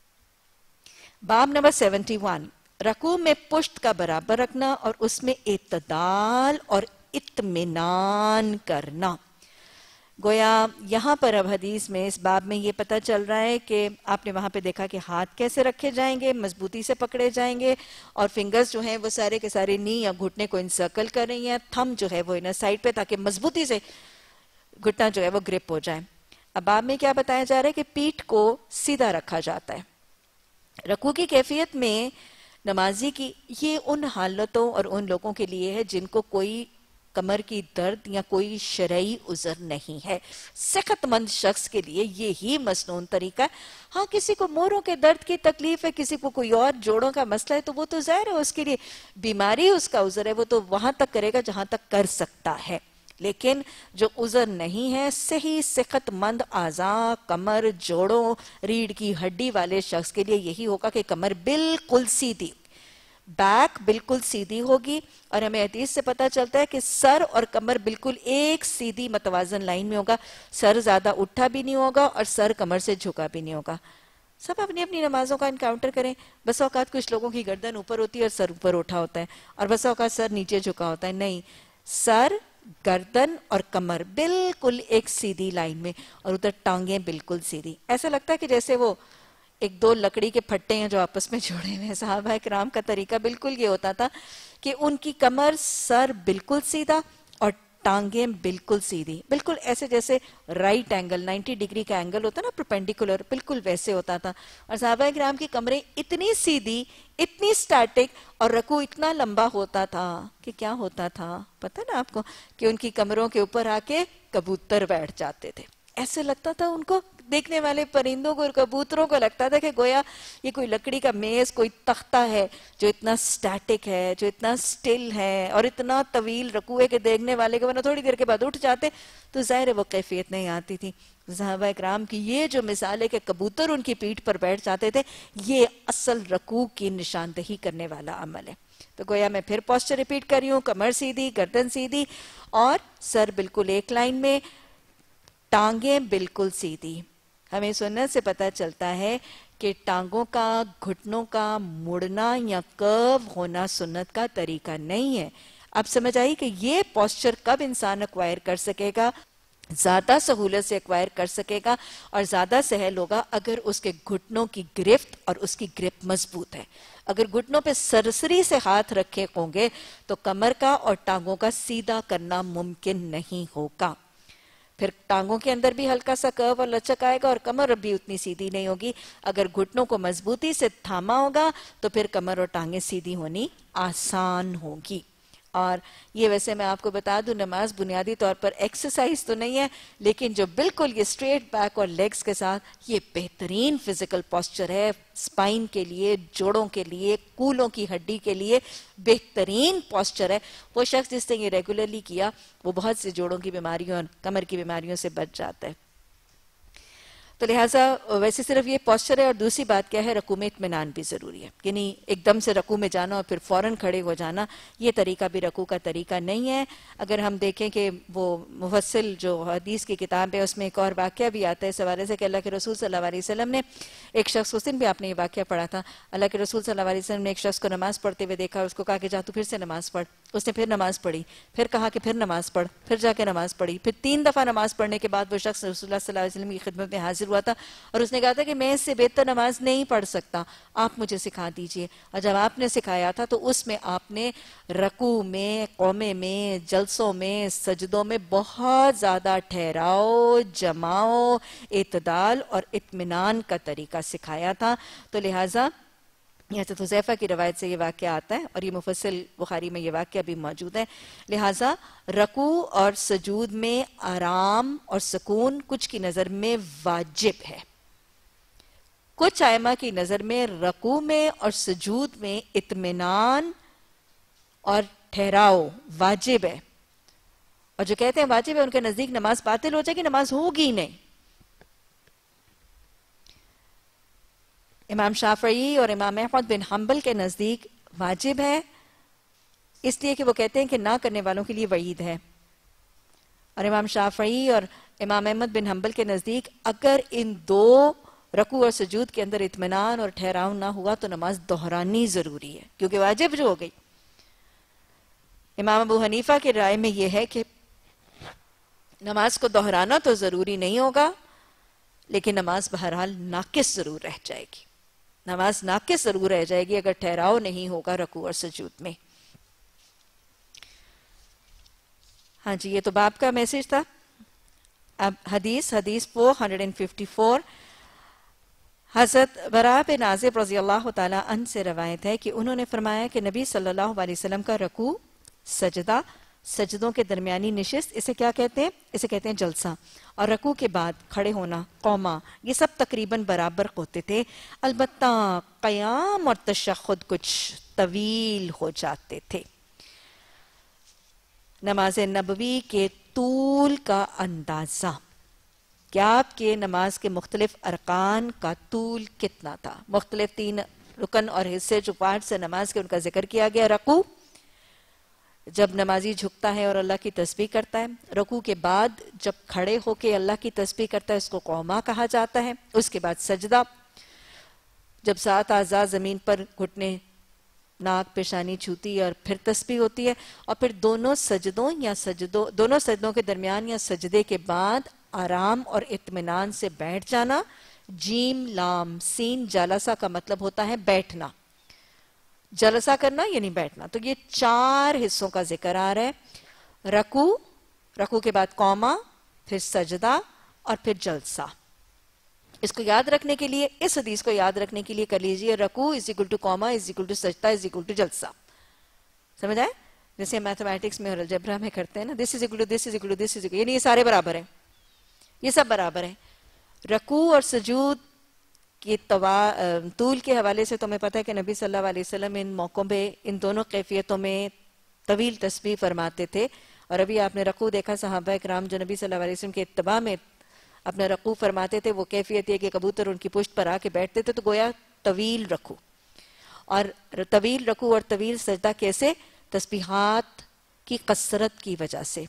باب نمبر 71 رکوع میں پشت کا برابر رکھنا اور اس میں اعتدال اور اطمینان کرنا. گویا یہاں پر اب حدیث میں اس باب میں یہ پتہ چل رہا ہے کہ آپ نے وہاں پہ دیکھا کہ ہاتھ کیسے رکھے جائیں گے, مضبوطی سے پکڑے جائیں گے, اور فنگرز جو ہیں وہ سارے کے سارے نی یا گھٹنے کو انسرکل کر رہی ہیں, تھم جو ہے وہ انر سائڈ پہ, تاکہ مضبوطی سے گھٹنا جو ہے وہ گرپ ہو جائے. اب باب میں کیا بتایا جا رہا ہے کہ پیٹھ کو سیدھا رکھا جاتا ہے. رکوع کی کیفیت میں نمازی کی یہ ان حالتوں اور ان لوگوں کے لیے ہے جن کو کوئی کمر کی درد یا کوئی شرعی عذر نہیں ہے. صحت مند شخص کے لیے یہی مسنون طریقہ ہے. ہاں کسی کو موروں کے درد کی تکلیف ہے, کسی کو کوئی اور جوڑوں کا مسئلہ ہے, تو وہ تو ظاہر ہے اس کے لیے بیماری اس کا عذر ہے, وہ تو وہاں تک کرے گا جہاں تک کر سکتا ہے. لیکن جو عذر نہیں ہے, صحیح صحت مند اعضاء, کمر, جوڑوں, ریڑھ کی ہڈی والے شخص کے لیے یہی ہوگا کہ کمر بالکل سیدھی, بیک بالکل سیدھی ہوگی, اور ہمیں حدیث سے پتہ چلتا ہے کہ سر اور کمر بالکل ایک سیدھی متوازن لائن میں ہوگا. سر زیادہ اٹھا بھی نہیں ہوگا اور سر کمر سے جھکا بھی نہیں ہوگا. سب اپنی اپنی نمازوں کا انکاؤنٹر کریں. بس اوقات کچھ لوگوں کی گردن اوپر ہوتی ہے اور سر اوپر اٹھا ہوتا ہے, اور بس اوقات سر نیچے جھکا ہوتا ہے. نہیں, سر, گردن اور کمر بالکل ایک سیدھی لائن میں, اور ادھر ٹانگیں بالکل سیدھی. ایسا لگتا ہے کہ جیسے وہ ایک دو لکڑی کے پھٹے ہیں جو آپس میں جوڑے ہوئے ہیں. صحابہ کرام کا طریقہ بالکل یہ ہوتا تھا کہ ان کی کمر, سر بالکل سیدھا اور ٹانگیں بالکل سیدھی, بالکل ایسے جیسے رائٹ اینگل 90 ڈگری کا اینگل ہوتا نا پرپینڈیکولر, بالکل ویسے ہوتا تھا. اور صحابہ کرام کی کمریں اتنی سیدھی, اتنی سٹیٹک, اور رکوع اتنا لمبا ہوتا تھا کہ کیا ہوتا تھا پتہ نا آپ کو, کہ ان کی کمروں کے اوپر آ کے کبوتر بیٹھ جاتے تھے. ایسے لگتا تھا ان کو, دیکھنے والے پرندوں کو اور کبوتروں کو لگتا تھا کہ گویا یہ کوئی لکڑی کا میز, کوئی تختہ ہے جو اتنا سٹیٹک ہے, جو اتنا سٹل ہے اور اتنا طویل رکوع ہے کہ دیکھنے والے کے ورنہ تھوڑی دیر کے بعد اٹھ جاتے, تو ظاہر ہے وہ کیفیت نہیں آتی تھی. صحابہ اکرام کی یہ جو مثال ہے کہ کبوتر ان کی پیٹھ پر بیٹھ جاتے تھے, یہ اصل رکوع کی نشاندہی کرنے والا عمل ہے. تو گویا میں پھر پوسچر ریپیٹ کر رہی ہوں, کمر سیدھی, گردن سیدھی, اور سر بالکل ایک لائن میں, ٹانگیں بالکل سیدھی. ہمیں سنت سے پتہ چلتا ہے کہ ٹانگوں کا, گھٹنوں کا مڑنا یا کرو ہونا سنت کا طریقہ نہیں ہے. اب سمجھ آئی کہ یہ پوسچر کب انسان ایکوائر کر سکے گا, زیادہ سہولت سے ایکوائر کر سکے گا اور زیادہ سہل ہوگا اگر اس کے گھٹنوں کی گرفت اور اس کی گرپ مضبوط ہے. اگر گھٹنوں پہ سرسری سے ہاتھ رکھے ہوں گے تو کمر کا اور ٹانگوں کا سیدھا کرنا ممکن نہیں ہوگا. پھر ٹانگوں کے اندر بھی ہلکا سا کرو اور لچک آئے گا, اور کمر بھی اتنی سیدھی نہیں ہوگی. اگر گھٹنوں کو مضبوطی سے تھاما ہوگا تو پھر کمر اور ٹانگیں سیدھی ہونی آسان ہوگی. اور یہ ویسے میں آپ کو بتا دوں, نماز بنیادی طور پر ایکسرسائز تو نہیں ہے, لیکن جو بالکل یہ اسٹریٹ بیک اور لیگز کے ساتھ یہ بہترین فزیکل پوسچر ہے, سپائن کے لیے, جوڑوں کے لیے, کولوں کی ہڈی کے لیے بہترین پوسچر ہے. وہ شخص جس نے یہ ریگولرلی کیا وہ بہت سے جوڑوں کی بیماریوں اور کمر کی بیماریوں سے بچ جاتا ہے. تو لہٰذا ویسے صرف یہ پوسچر ہے, اور دوسری بات کیا ہے, رکوع میں اطمینان بھی ضروری ہے. یعنی ایک دم سے رکوع میں جانا اور پھر فوراً کھڑے ہو جانا, یہ طریقہ بھی رکوع کا طریقہ نہیں ہے. اگر ہم دیکھیں کہ وہ مفصل جو حدیث کی کتاب ہے اس میں ایک اور واقعہ بھی آتا ہے اس حوالے سے کہ اللہ کے رسول صلی اللہ علیہ وسلم نے ایک شخص, اس دن بھی آپ نے یہ واقعہ پڑھا تھا, اللہ کے رسول صلی اللہ علیہ وسلم نے ایک شخص کو نماز پڑھتے ہوئے دیکھا, اس کو کہا کہ جا تو پھر سے نماز پڑھ. اس نے پھر نماز پڑھی, پھر کہا کہ پھر نماز پڑھ, پھر جا کے نماز پڑھی, پھر 3 دفعہ نماز پڑھنے کے بعد وہ شخص رسول اللہ صلی اللہ علیہ وسلم کی خدمت میں حاضر ہوا تھا, اور اس نے کہا تھا کہ میں اس سے بہتر نماز نہیں پڑھ سکتا, آپ مجھے سکھا دیجئے. اور جب آپ نے سکھایا تھا تو اس میں آپ نے رکوع میں, قومے میں, جلسوں میں, سجدوں میں بہت زیادہ ٹھہراؤ, جماؤ, اعتدال اور اطمینان کا طریقہ سکھایا تھا. تو لہٰذا حضرت حذیفہ کی روایت سے یہ واقعہ آتا ہے, اور یہ مفصل بخاری میں یہ واقعہ بھی موجود ہے. لہٰذا رکوع اور سجود میں آرام اور سکون کچھ کی نظر میں واجب ہے, کچھ ائمہ کی نظر میں رکوع میں اور سجود میں اطمینان اور ٹھہراؤ واجب ہے, اور جو کہتے ہیں واجب ہے ان کے نزدیک نماز باطل ہو جائے گی, نماز ہوگی نہیں. इमाम शाफई और इमाम अहमद बिन हम्बल के नज़दीक वाजिब है, इसलिए कि वो कहते हैं कि ना करने वालों के लिए वईद है। और इमाम शाफई और इमाम अहमद बिन हम्बल के नज़दीक अगर इन दो रकू और सजूद के अंदर इत्मीनान और ठहराव ना हुआ तो नमाज दोहरानी ज़रूरी है, क्योंकि वाजिब जो हो गई। इमाम अबू हनीफा की राय में यह है कि नमाज को दोहराना तो ज़रूरी नहीं होगा, लेकिन नमाज बहरहाल नाकिस ज़रूर रह जाएगी। नमाज नाकिस ज़रूर रह जाएगी अगर ठहराव नहीं होगा रकू और सजूद में। हाँ जी, ये तो बाप का मैसेज था। अब हदीस 454 हज़रत बरा बिन आज़िब रज़ियल्लाहु ताला अन्हु से रवायत है कि उन्होंने फरमाया कि नबी सल्लल्लाहु अलैहि वसल्लम का रकू, सजदा, सजदों के दरमियानी निशिस्त, इसे क्या कहते हैं? इसे कहते हैं जलसा। और रकू के बाद खड़े होना, कौमा, ये सब तकरीबन बराबर होते थे। अलबत्ता क़याम और तशहुद कुछ तवील हो जाते थे। namaz-e-nabvi के तूल का अंदाजा, क्या आपके नमाज के मुख्तलिफ अरकान का तूल कितना था? मुख्तलिफ 3 रुकन और हिस्से जो पार्ट से नमाज के उनका जिक्र किया गया। रकू, जब नमाजी झुकता है और अल्लाह की तस्बीह करता है। रकू के बाद जब खड़े होके अल्लाह की तस्बीह करता है, इसको कौमा कहा जाता है। उसके बाद सजदा, जब 7 आज़ा ज़मीन पर घुटने, नाक, पेशानी छूती है और फिर तस्बीह होती है। और फिर दोनों सजदों के दरमियान या सजदे के बाद आराम और इत्मीनान से बैठ जाना। जीम लाम सीन जलसा का मतलब होता है बैठना, जलसा करना यानी बैठना। तो ये 4 हिस्सों का जिक्र आ रहा है। रकू, रकू के बाद कौमा, फिर सजदा और फिर जलसा। इसको याद रखने के लिए, इस हदीस को याद रखने के लिए कर लीजिए रकू इज इक्वल टू कॉमा इज इक्वल टू सजदा इज इक्वल टू जलसा। समझ आए? जैसे मैथमेटिक्स में और अलजेब्रा में करते हैं ना, this is equal to this is equal to this is equal, यानी ये सारे बराबर हैं, ये सब बराबर है। रकू और सजूद के तूल के हवाले से तुम्हें पता है कि नबी सल्लल्लाहु अलैहि वसल्लम इन मौकों पे, इन दोनों कैफियतों में तवील तस्बीह फरमाते थे। और अभी आपने रकू देखा, सहाबा इकराम जो नबी सल्लल्लाहु अलैहि वसल्लम के इत्तिबा में अपना रकू फरमाते थे, वो कैफियत है कि कबूतर उनकी पुश्त पर आके बैठते थे, तो गोया तवील रकू और तवील रकू और तवील सजदा कैसे? तस्बीहात की कसरत की वजह से।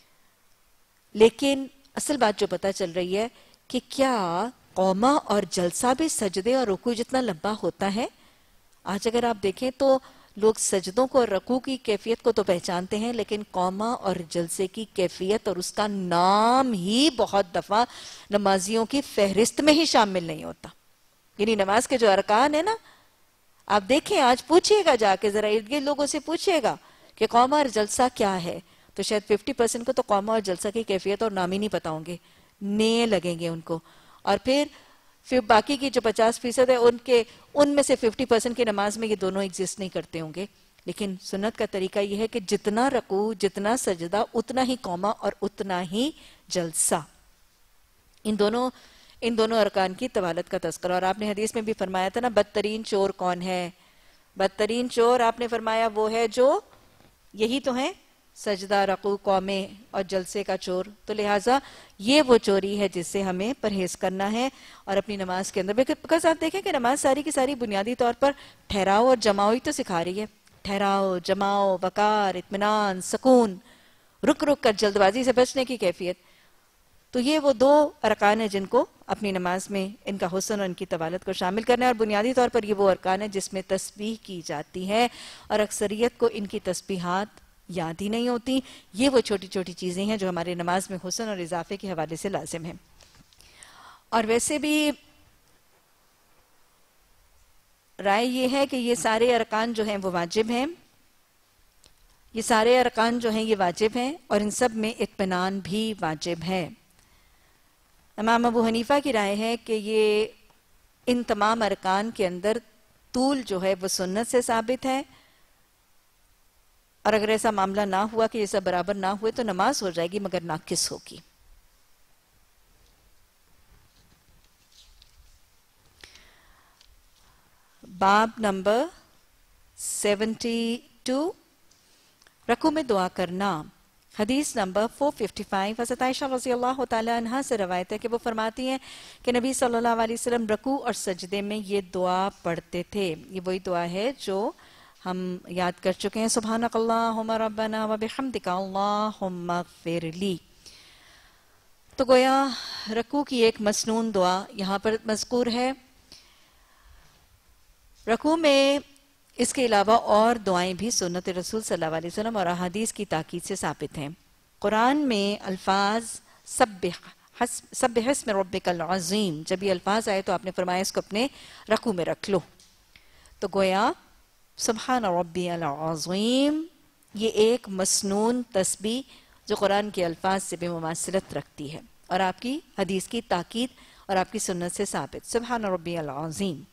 लेकिन असल बात जो पता चल रही है कि क्या कौमा और जलसा भी सजदे और रुकू जितना लंबा होता है? आज अगर आप देखें तो लोग सजदों को और रकू की कैफियत को तो पहचानते हैं, लेकिन कौमा और जलसे की कैफियत और उसका नाम ही बहुत दफा नमाजियों की फहरिस्त में ही शामिल नहीं होता। यानी नमाज के जो अरकान है ना, आप देखें, आज पूछिएगा जाके, जरा इर्द गिर्द लोगों से पूछिएगा कि कौमा और जलसा क्या है, तो शायद 50% को तो कौमा और जलसा की कैफियत और नाम ही नहीं पता होंगे, नए लगेंगे उनको। और फिर बाकी की जो 50% है उनमें से 50% की नमाज में ये दोनों एग्जिस्ट नहीं करते होंगे। लेकिन सुन्नत का तरीका यह है कि जितना रकू, जितना सजदा, उतना ही कौमा और उतना ही जलसा। इन दोनों अरकान की तवालत का तस्करा। और आपने हदीस में भी फरमाया था ना, बदतरीन चोर कौन है? बदतरीन चोर आपने फरमाया वो है जो, यही तो है, सजदा, रकू, कौमे और जलसे का चोर। तो लिहाजा ये वो चोरी है जिससे हमें परहेज करना है और अपनी नमाज के अंदर। बिकॉज आप देखें कि नमाज सारी की सारी बुनियादी तौर पर ठहराव और जमाओ ही तो सिखा रही है। ठहराव, जमाओ, वकार, इत्मीनान, सुकून, रुक रुक कर जल्दबाजी से बचने की कैफियत। तो ये वो 2 अरकान है जिनको अपनी नमाज में इनका हुस्न और इनकी तवालत को शामिल करना है। और बुनियादी तौर पर ये वो अरकान है जिसमें तस्बीह की जाती है और अक्सरियत को इनकी तस्बीहात याद ही नहीं होती। ये वो छोटी छोटी चीजें हैं जो हमारे नमाज में हुस्न और इजाफे के हवाले से लाजिम है। और वैसे भी राय ये है कि ये सारे अरकान जो हैं वो वाजिब हैं, ये सारे अरकान जो हैं ये वाजिब हैं और इन सब में इत्मीनान भी वाजिब है। इमाम अबू हनीफा की राय है कि ये इन तमाम अरकान के अंदर तूल जो है वो सुन्नत से साबित है, और अगर ऐसा मामला ना हुआ कि ये सब बराबर ना हुए तो नमाज हो जाएगी मगर नाकिस होगी। बाब नंबर 72, रकू में दुआ करना। حدیث نمبر 455 حضرت عائشہ رضی اللہ تعالی عنہ سے روایت ہے کہ وہ فرماتی ہیں کہ نبی صلی اللہ علیہ وسلم رکوع اور سجدے میں یہ دعا پڑھتے تھے. یہ وہی دعا ہے جو ہم یاد کر چکے ہیں, سبحانک اللہم ربنا وبحمدک اللہم اغفر لی. تو گویا رکوع کی ایک مسنون دعا یہاں پر مذکور ہے. رکوع میں اس کے علاوہ اور دعائیں بھی سنت رسول صلی اللہ علیہ وسلم اور احادیث کی تاکید سے ثابت ہیں. قرآن میں الفاظ سبح اسم ربک العظیم, جب یہ الفاظ آئے تو آپ نے فرمایا اس کو اپنے رکوع میں رکھ لو. تو گویا سبحان ربی العظیم یہ ایک مسنون تسبیح جو قرآن کے الفاظ سے بھی مماثلت رکھتی ہے اور آپ کی حدیث کی تاکید اور آپ کی سنت سے ثابت, سبحان ربی العظیم.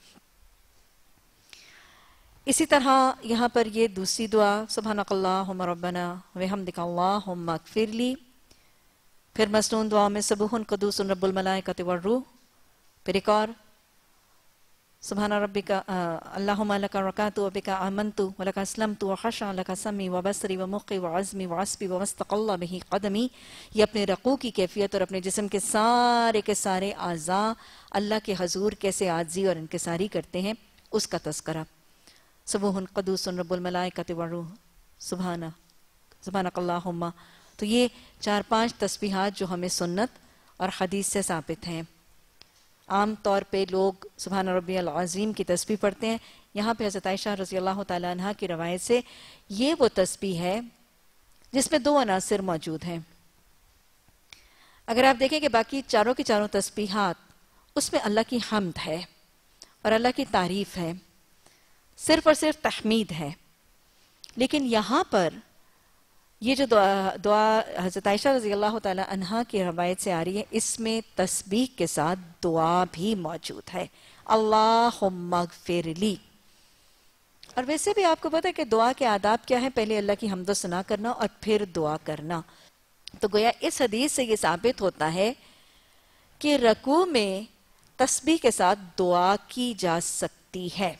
اسی طرح یہاں پر یہ دوسری دعا سبحانک اللہم ربنا وبحمدک اللہم اغفر لی. پھر مسنون دعاؤں میں سبوح قدوس رب الملائکۃ والروح. پھر ایک اور سبحان ربک اللہم لک رکعت وبک آمنت ولک اسلمت وخشع لک سمعی وبصری ومخی وعظمی وعصبی ومستقل بہ قدمی. یہ اپنے رکوع کی کیفیت اور اپنے جسم کے سارے اعضاء اللہ کے حضور کیسے عاجزی اور انکساری کرتے ہیں اس کا تذکرہ. سبوح قدوس رب الملائکۃ والروح سبحانک اللہم. تو یہ 4-5 تسبیحات جو ہمیں سنت اور حدیث سے ثابت ہیں. عام طور پہ لوگ سبحان ربی العظیم کی تسبیح پڑھتے ہیں. یہاں پہ حضرت عائشہ رضی اللہ تعالی عنہ کی روایت سے یہ وہ تسبیح ہے جس میں 2 عناصر موجود ہیں. اگر آپ دیکھیں کہ باقی چاروں کی چاروں تسبیحات اس میں اللہ کی حمد ہے اور اللہ کی تعریف ہے, صرف اور صرف تحمید ہے. لیکن یہاں پر یہ جو دعا حضرت عائشہ رضی اللہ تعالی عنہ کی روایت سے آ رہی ہے اس میں تسبیح کے ساتھ دعا بھی موجود ہے, اللہم اغفر لی. اور ویسے بھی آپ کو پتہ ہے کہ دعا کے آداب کیا ہے, پہلے اللہ کی حمد و ثنا کرنا اور پھر دعا کرنا. تو گویا اس حدیث سے یہ ثابت ہوتا ہے کہ رکوع میں تسبیح کے ساتھ دعا کی جا سکتی ہے.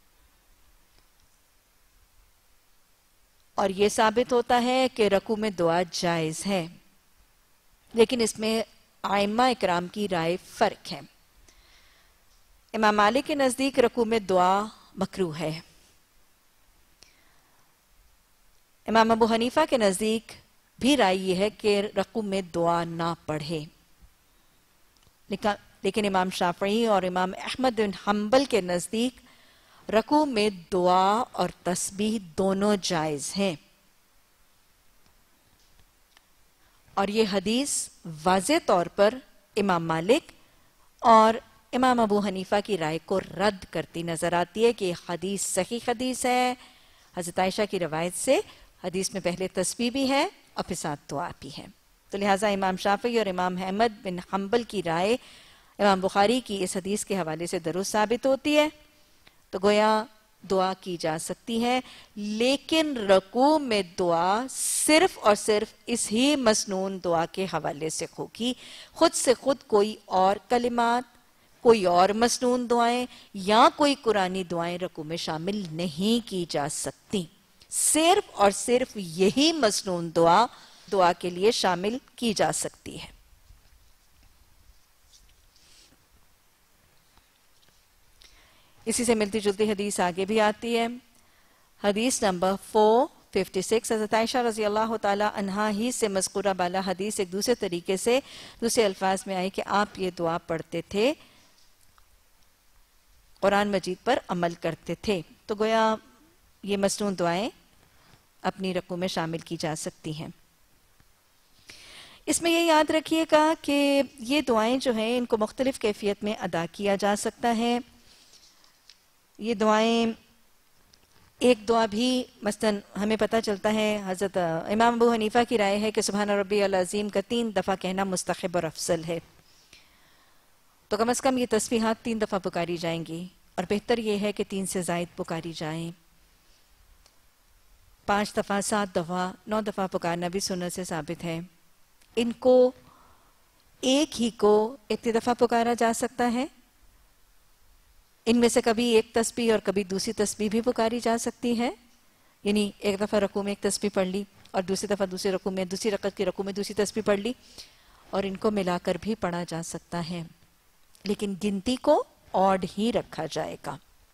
اور یہ ثابت ہوتا ہے کہ رکوع میں دعا جائز ہے, لیکن اس میں ائمہ اکرام کی رائے فرق ہے. امام مالک کے نزدیک رکوع میں دعا مکروہ ہے. امام ابو حنیفہ کے نزدیک بھی رائے یہ ہے کہ رکوع میں دعا نہ پڑھے. لیکن امام شافعی اور امام احمد بن حنبل کے نزدیک رکوع میں دعا اور تسبیح دونوں جائز ہیں. اور یہ حدیث واضح طور پر امام مالک اور امام ابو حنیفہ کی رائے کو رد کرتی نظر آتی ہے کہ یہ حدیث صحیح حدیث ہے. حضرت عائشہ کی روایت سے حدیث میں پہلے تسبیح بھی ہے اور پھر ساتھ دعا بھی ہے. تو لہٰذا امام شافعی اور امام احمد بن حنبل کی رائے امام بخاری کی اس حدیث کے حوالے سے درست ثابت ہوتی ہے. تو گویا دعا کی جا سکتی ہے, لیکن رکوع میں دعا صرف اور صرف اس ہی مسنون دعا کے حوالے سے ہوگی. خود سے خود کوئی اور کلمات, کوئی اور مسنون دعائیں یا کوئی قرآنی دعائیں رکوع میں شامل نہیں کی جا سکتی. صرف اور صرف یہی مسنون دعا کے لیے شامل کی جا سکتی ہے. اسی سے ملتی جلتی حدیث آگے بھی آتی ہے. حدیث نمبر 456 حضرت عائشہ رضی اللہ تعالی عنہا ہی سے مذکورہ بالا حدیث ایک دوسرے طریقے سے دوسرے الفاظ میں آئی کہ آپ یہ دعا پڑھتے تھے, قرآن مجید پر عمل کرتے تھے. تو گویا یہ مسنون دعائیں اپنی رکوع میں شامل کی جا سکتی ہیں. اس میں یہ یاد رکھیے گا کہ یہ دعائیں جو ہیں ان کو مختلف کیفیت میں ادا کیا جا سکتا ہے. یہ دعائیں ایک دعا بھی مثلاً ہمیں پتہ چلتا ہے حضرت امام ابو حنیفہ کی رائے ہے کہ سبحان ربی العظیم کا 3 دفعہ کہنا مستحب اور افضل ہے. تو کم از کم یہ تسبیحات 3 دفعہ پکاری جائیں گی اور بہتر یہ ہے کہ 3 سے زائد پکاری جائیں. 5 دفعہ 7 دفعہ 9 دفعہ پکارنا بھی سنت سے ثابت ہے. ان کو ایک ہی کو اتنی دفعہ پکارا جا سکتا ہے. ان میں سے کبھی ایک تسبیح اور کبھی دوسری تسبیح بھی پکاری جا سکتی ہے. یعنی ایک دفعہ رکوع میں ایک تسبیح پڑھ لی, اور دوسری دفعہ دوسری رکوع میں, دوسری رکعت کی رکوع میں دوسری تسبیح پڑھ لی, اور ان کو ملا کر بھی پڑھا جا سکتا ہے, لیکن گنتی کو آڈ ہی رکھا جائے گا.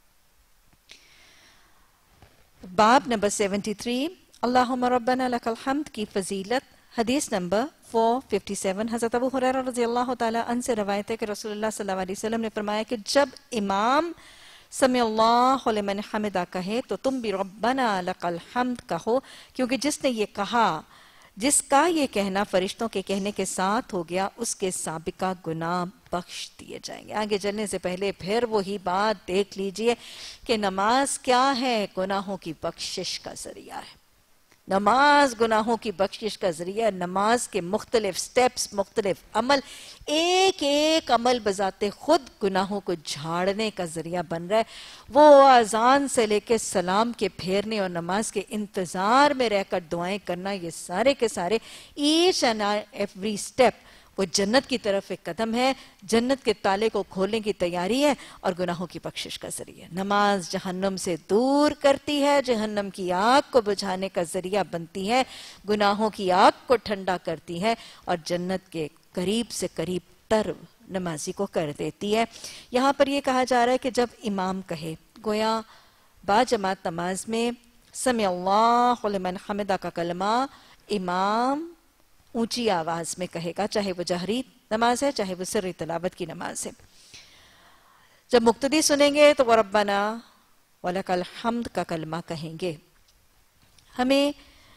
باب نمبر 73 اللہم ربنا لک الحمد کی فضیلت. حدیث نمبر 457 حضرت ابو ہریرہ رضی اللہ تعالی عنہ سے روایت ہے کہ رسول اللہ صلی اللہ علیہ وسلم نے فرمایا کہ جب امام سمع اللہ لمن حمدہ کہے تو تم بھی ربنا لک الحمد کہو, کیونکہ جس نے یہ کہا, جس کا یہ کہنا فرشتوں کے کہنے کے ساتھ ہو گیا, اس کے سابقہ گناہ بخش دیے جائیں گے. آگے چلنے سے پہلے پھر وہی بات دیکھ لیجئے کہ نماز کیا ہے؟ گناہوں کی بخشش کا ذریعہ ہے. نماز گناہوں کی بخشش کا ذریعہ. نماز کے مختلف سٹیپس, مختلف عمل, ایک ایک عمل بذات خود گناہوں کو جھاڑنے کا ذریعہ بن رہا ہے. وہ اذان سے لے کے سلام کے پھیرنے اور نماز کے انتظار میں رہ کر دعائیں کرنا, یہ سارے کے سارے ایچ اینڈ ایوری سٹیپ وہ جنت کی طرف ایک قدم ہے, جنت کے تالے کو کھولنے کی تیاری ہے, اور گناہوں کی بخشش کا ذریعہ. نماز جہنم سے دور کرتی ہے, جہنم کی آگ کو بجھانے کا ذریعہ بنتی ہے, گناہوں کی آگ کو ٹھنڈا کرتی ہے, اور جنت کے قریب سے قریب تر نمازی کو کر دیتی ہے. یہاں پر یہ کہا جا رہا ہے کہ جب امام کہے, گویا با جماعت نماز میں سمع اللہ لمن حمدہ کا کلمہ امام اونچی آواز میں کہے گا, چاہے وہ جہری نماز ہے چاہے وہ سری تلاوت کی نماز ہے. جب مقتدی سنیں گے تو وہ ربنا ولک الحمد کا کلمہ کہیں گے. ہمیں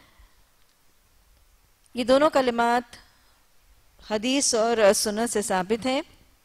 یہ دونوں کلمات حدیث اور سنت سے ثابت ہیں.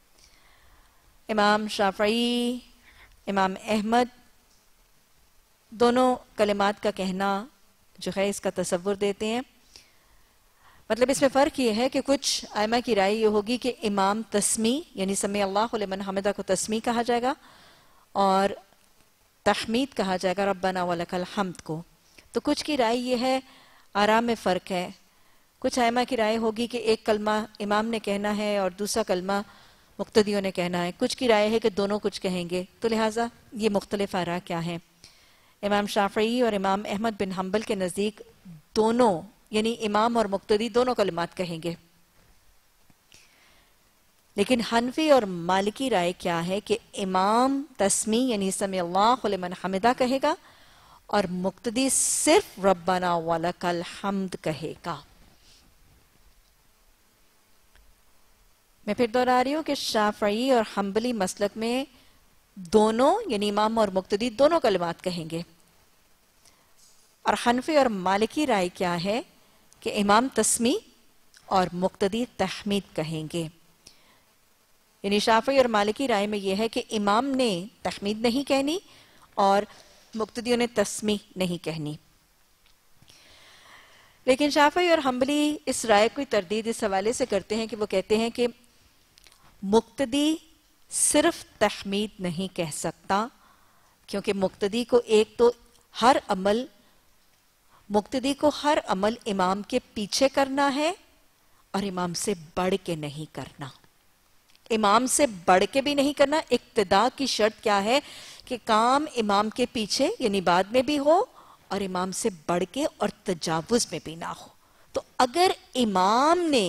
امام شافعی, امام احمد دونوں کلمات کا کہنا جو ہے اس کا تصور دیتے ہیں. مطلب اس میں فرق یہ ہے کہ کچھ ائمہ کی رائے یہ ہوگی کہ امام تسمیع یعنی سمع اللہ لمن حمدہ کو تسمیع کہا جائے گا, اور تحمید کہا جائے گا ربنا ولک الحمد کو. تو کچھ کی رائے یہ ہے, آرام میں فرق ہے. کچھ ائمہ کی رائے ہوگی کہ ایک کلمہ امام نے کہنا ہے اور دوسرا کلمہ مقتدیوں نے کہنا ہے. کچھ کی رائے ہے کہ دونوں کچھ کہیں گے. تو لہٰذا یہ مختلف آراء کیا ہیں. امام شافعی اور امام احمد بن حنبل کے نزدیک دونوں یعنی امام اور مقتدی دونوں کلمات کہیں گے. لیکن حنفی اور مالکی رائے کیا ہے کہ امام تسمیع یعنی سمع اللہ لمن حمدہ کہے گا, اور مقتدی صرف ربنا ولک الحمد کہے گا. میں پھر دوہرا رہی ہوں کہ شافعی اور حنبلی مسلک میں دونوں یعنی امام اور مقتدی دونوں کلمات کہیں گے, اور حنفی اور مالکی رائے کیا ہے کہ امام تسمیع اور مقتدی تحمید کہیں گے. یعنی شافعی اور مالکی رائے میں یہ ہے کہ امام نے تحمید نہیں کہنی اور مقتدیوں نے تسمیع نہیں کہنی. لیکن شافعی اور حنبلی اس رائے کو تردید اس حوالے سے کرتے ہیں کہ وہ کہتے ہیں کہ مقتدی صرف تحمید نہیں کہہ سکتا, کیونکہ مقتدی کو ہر عمل امام کے پیچھے کرنا ہے اور امام سے بڑھ کے نہیں کرنا. امام سے بڑھ کے بھی نہیں کرنا. اقتداء کی شرط کیا ہے کہ کام امام کے پیچھے یعنی بعد میں بھی ہو اور امام سے بڑھ کے اور تجاوز میں بھی نہ ہو. تو اگر امام نے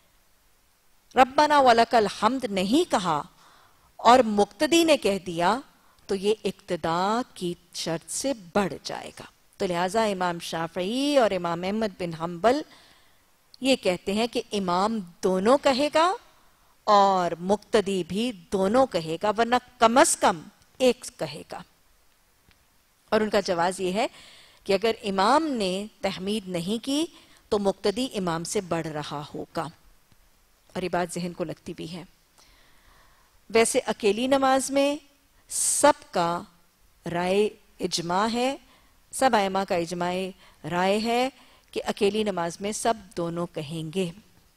ربنا ولک الحمد نہیں کہا اور مقتدی نے کہہ دیا تو یہ اقتداء کی شرط سے بڑھ جائے گا. تو لہٰذا امام شافعی اور امام احمد بن حنبل یہ کہتے ہیں کہ امام دونوں کہے گا اور مقتدی بھی دونوں کہے گا, ورنہ کم از کم ایک کہے گا. اور ان کا جواز یہ ہے کہ اگر امام نے تحمید نہیں کی تو مقتدی امام سے بڑھ رہا ہوگا, اور یہ بات ذہن کو لگتی بھی ہے. ویسے اکیلی نماز میں سب کا رائے اجماع ہے, سب ائمہ کا اجماع رائے ہے کہ اکیلی نماز میں سب دونوں کہیں گے.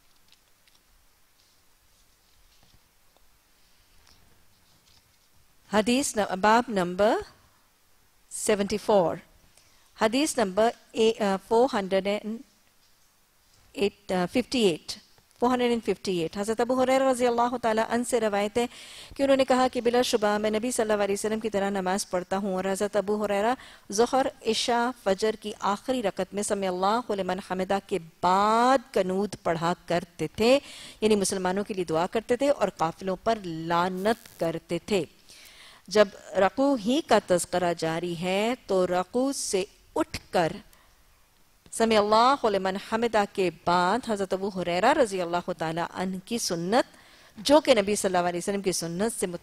حدیث باب نمبر 74 حدیث نمبر 458 458 हज़रत अबू हुरैरा रज़ी अल्लाह ताला अन से रवायत है कि उन्होंने कहा कि बिला शुबा मैं नबी सल्लल्लाहु अलैहि वसल्लम की तरह नमाज पढ़ता हूँ। और हज़रत अबू हुरैरा ज़ोहर, इशा, फजर की आखिरी रकत में समी अल्लाहु लिमन हमिदा के बाद कनूत पढ़ा करते थे, यानी मुसलमानों के लिए दुआ करते थे और काफिलों पर लानत करते थे। जब रकू ही का तज़किरा जारी है तो रकू से उठकर समी अल्लाहु लिमन हमिदा के बाद हज़रत अबू हुरैरा रज़ी अल्लाह ताला अन्हु की सुन्नत, जो कि नबी सल्लल्लाहु अलैहि वसल्लम की सुन्नत से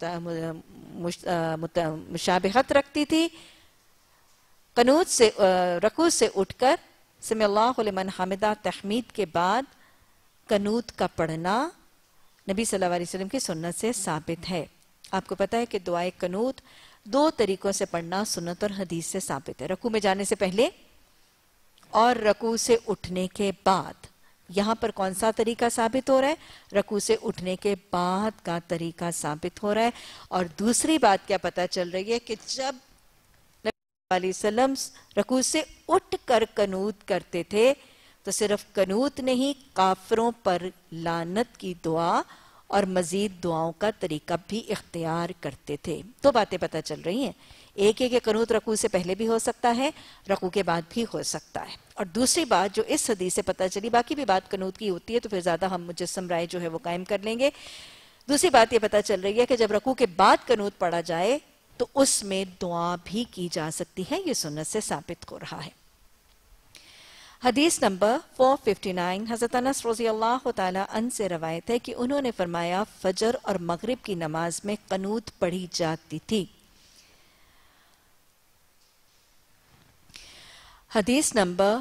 मुशाबिहत रखती थी, कनूत से रकू से उठकर समी अल्लाहु लिमन हमिदा तहमीद के बाद कनूत का पढ़ना नबी सल्लल्लाहु अलैहि वसल्लम की सुन्नत से साबित है। आपको पता है कि दुआए कनूत दो तरीकों से पढ़ना सुन्नत और हदीस से साबित है, रकू में जाने से पहले और रकू से उठने के बाद। यहाँ पर कौन सा तरीका साबित हो रहा है? रकू से उठने के बाद का तरीका साबित हो रहा है। और दूसरी बात क्या पता चल रही है कि जब नबी सल्लल्लाहु अलैहि वसल्लम रकू से उठकर कनूत करते थे तो सिर्फ कनूत नहीं, काफिरों पर लानत की दुआ और मजीद दुआओं का तरीका भी इख्तियार करते थे। दो बातें पता चल रही हैं, एक है कि कनूत रकू से पहले भी हो सकता है, रकू के बाद भी हो सकता है। और दूसरी बात जो इस हदीस से पता चली, बाकी भी बात कनूत की होती है तो फिर ज्यादा हम मुजस्सम राय जो है वो कायम कर लेंगे। दूसरी बात ये पता चल रही है कि जब रकू के बाद कनूत पढ़ा जाए तो उसमें दुआ भी की जा सकती है, ये सुन्नत से साबित हो रहा है। हदीस नंबर 459 हज़रत अनस रज़ी अल्लाह ताला अन से रवायत है कि उन्होंने फरमाया फजर और मगरिब की नमाज में कनूत पढ़ी जाती थी। हदीस नंबर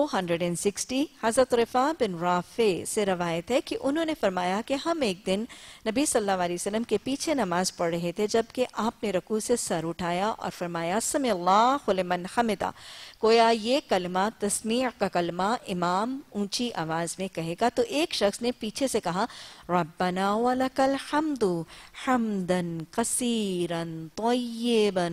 460 हज़रत रिफा बिन राफे से रवायत है कि उन्होंने फरमाया कि हम एक दिन नबी सल्लल्लाहु अलैहि वसल्लम के पीछे नमाज पढ़ रहे थे, जबकि आपने रकू से सर उठाया और फरमाया समी अल्लाहु लिमन हमिदा। गोया ये कलमा तस्मीअ का कलमा इमाम ऊंची आवाज में कहेगा तो एक शख्स ने पीछे से कहा रब्बना वलकल हम्दु हम्दन कसीरन तय्यिबन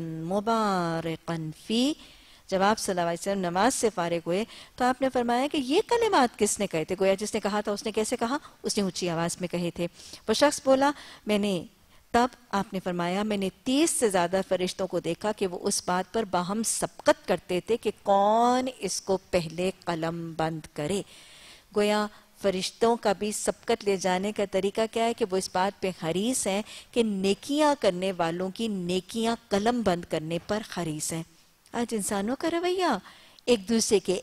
मुबारकन फी। जब आप सल्लल्लाहु अलैहि वसल्लम नमाज से फारिग हुए तो आपने फरमाया कि ये कलिमात किसने कहे थे? गोया जिसने कहा था उसने कैसे कहा? उसने ऊंची आवाज में कहे थे। वो शख्स बोला मैंने। तब आपने फरमाया मैंने 30 से ज्यादा फरिश्तों को देखा कि वो उस बात पर बाहम सबकत करते थे कि कौन इसको पहले कलम बंद करे। गोया फरिश्तों का भी सबकत ले जाने का तरीका क्या है कि वो इस बात पे हरीस हैं कि नेकियां करने वालों की नेकियां कलम बंद करने पर हरीस हैं। आज इंसानों का रवैया एक दूसरे के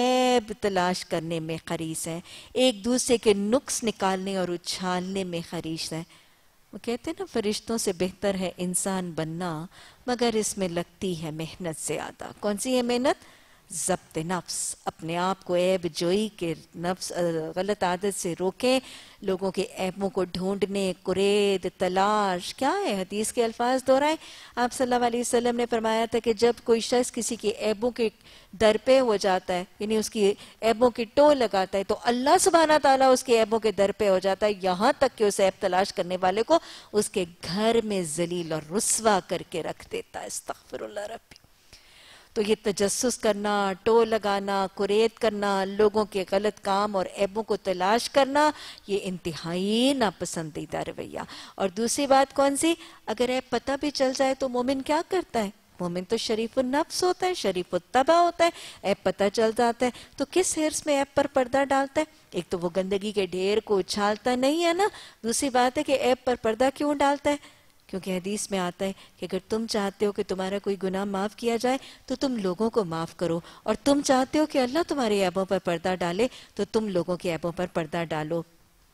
ऐब तलाश करने में हरीस है, एक दूसरे के नुक्स निकालने और उछालने में हरीस है। वो कहते हैं ना फरिश्तों से बेहतर है इंसान बनना, मगर इसमें लगती है मेहनत ज्यादा। कौन सी है मेहनत? ज़ब्त नफ्स, अपने आप को ऐब जोई के नफ्स गलत आदत से रोकें, लोगों के ऐबों को ढूंढने, कुरेद तलाश। क्या है? हदीस के अल्फाज दोहराए आप सल्लल्लाहु अलैहि वसल्लम ने फरमाया था कि जब कोई शख्स किसी के ऐबों के दर पे हो जाता है, यानी उसकी ऐबों की टो लगाता है, तो अल्लाह सुब्हाना ताला उसके ऐबों के दर पे हो जाता है, यहाँ तक कि उस ऐब तलाश करने वाले को उसके घर में जलील और रुस्वा करके रख देता है। अस्तगफिरुल्लाह रब्बी। तो ये तजस्सुस करना, टो लगाना, कुरेद करना, लोगों के गलत काम और ऐबों को तलाश करना, ये इंतहाई नापसंदीदा रवैया। और दूसरी बात कौन सी? अगर ऐब पता भी चल जाए तो मोमिन क्या करता है? मोमिन तो शरीफुन नफ्स होता है, शरीफुत तबा होता है। ऐब पता चल जाता है तो किस हिर्स में ऐब पर पर्दा डालता है? एक तो वो गंदगी के ढेर को उछालता नहीं है ना, दूसरी बात है कि ऐब पर पर्दा क्यों डालता है? क्योंकि हदीस में आता है कि अगर तुम चाहते हो कि तुम्हारा कोई गुनाह माफ किया जाए तो तुम लोगों को माफ करो, और तुम चाहते हो कि अल्लाह तुम्हारे ऐबों पर पर्दा डाले तो तुम लोगों के ऐबों पर पर्दा डालो।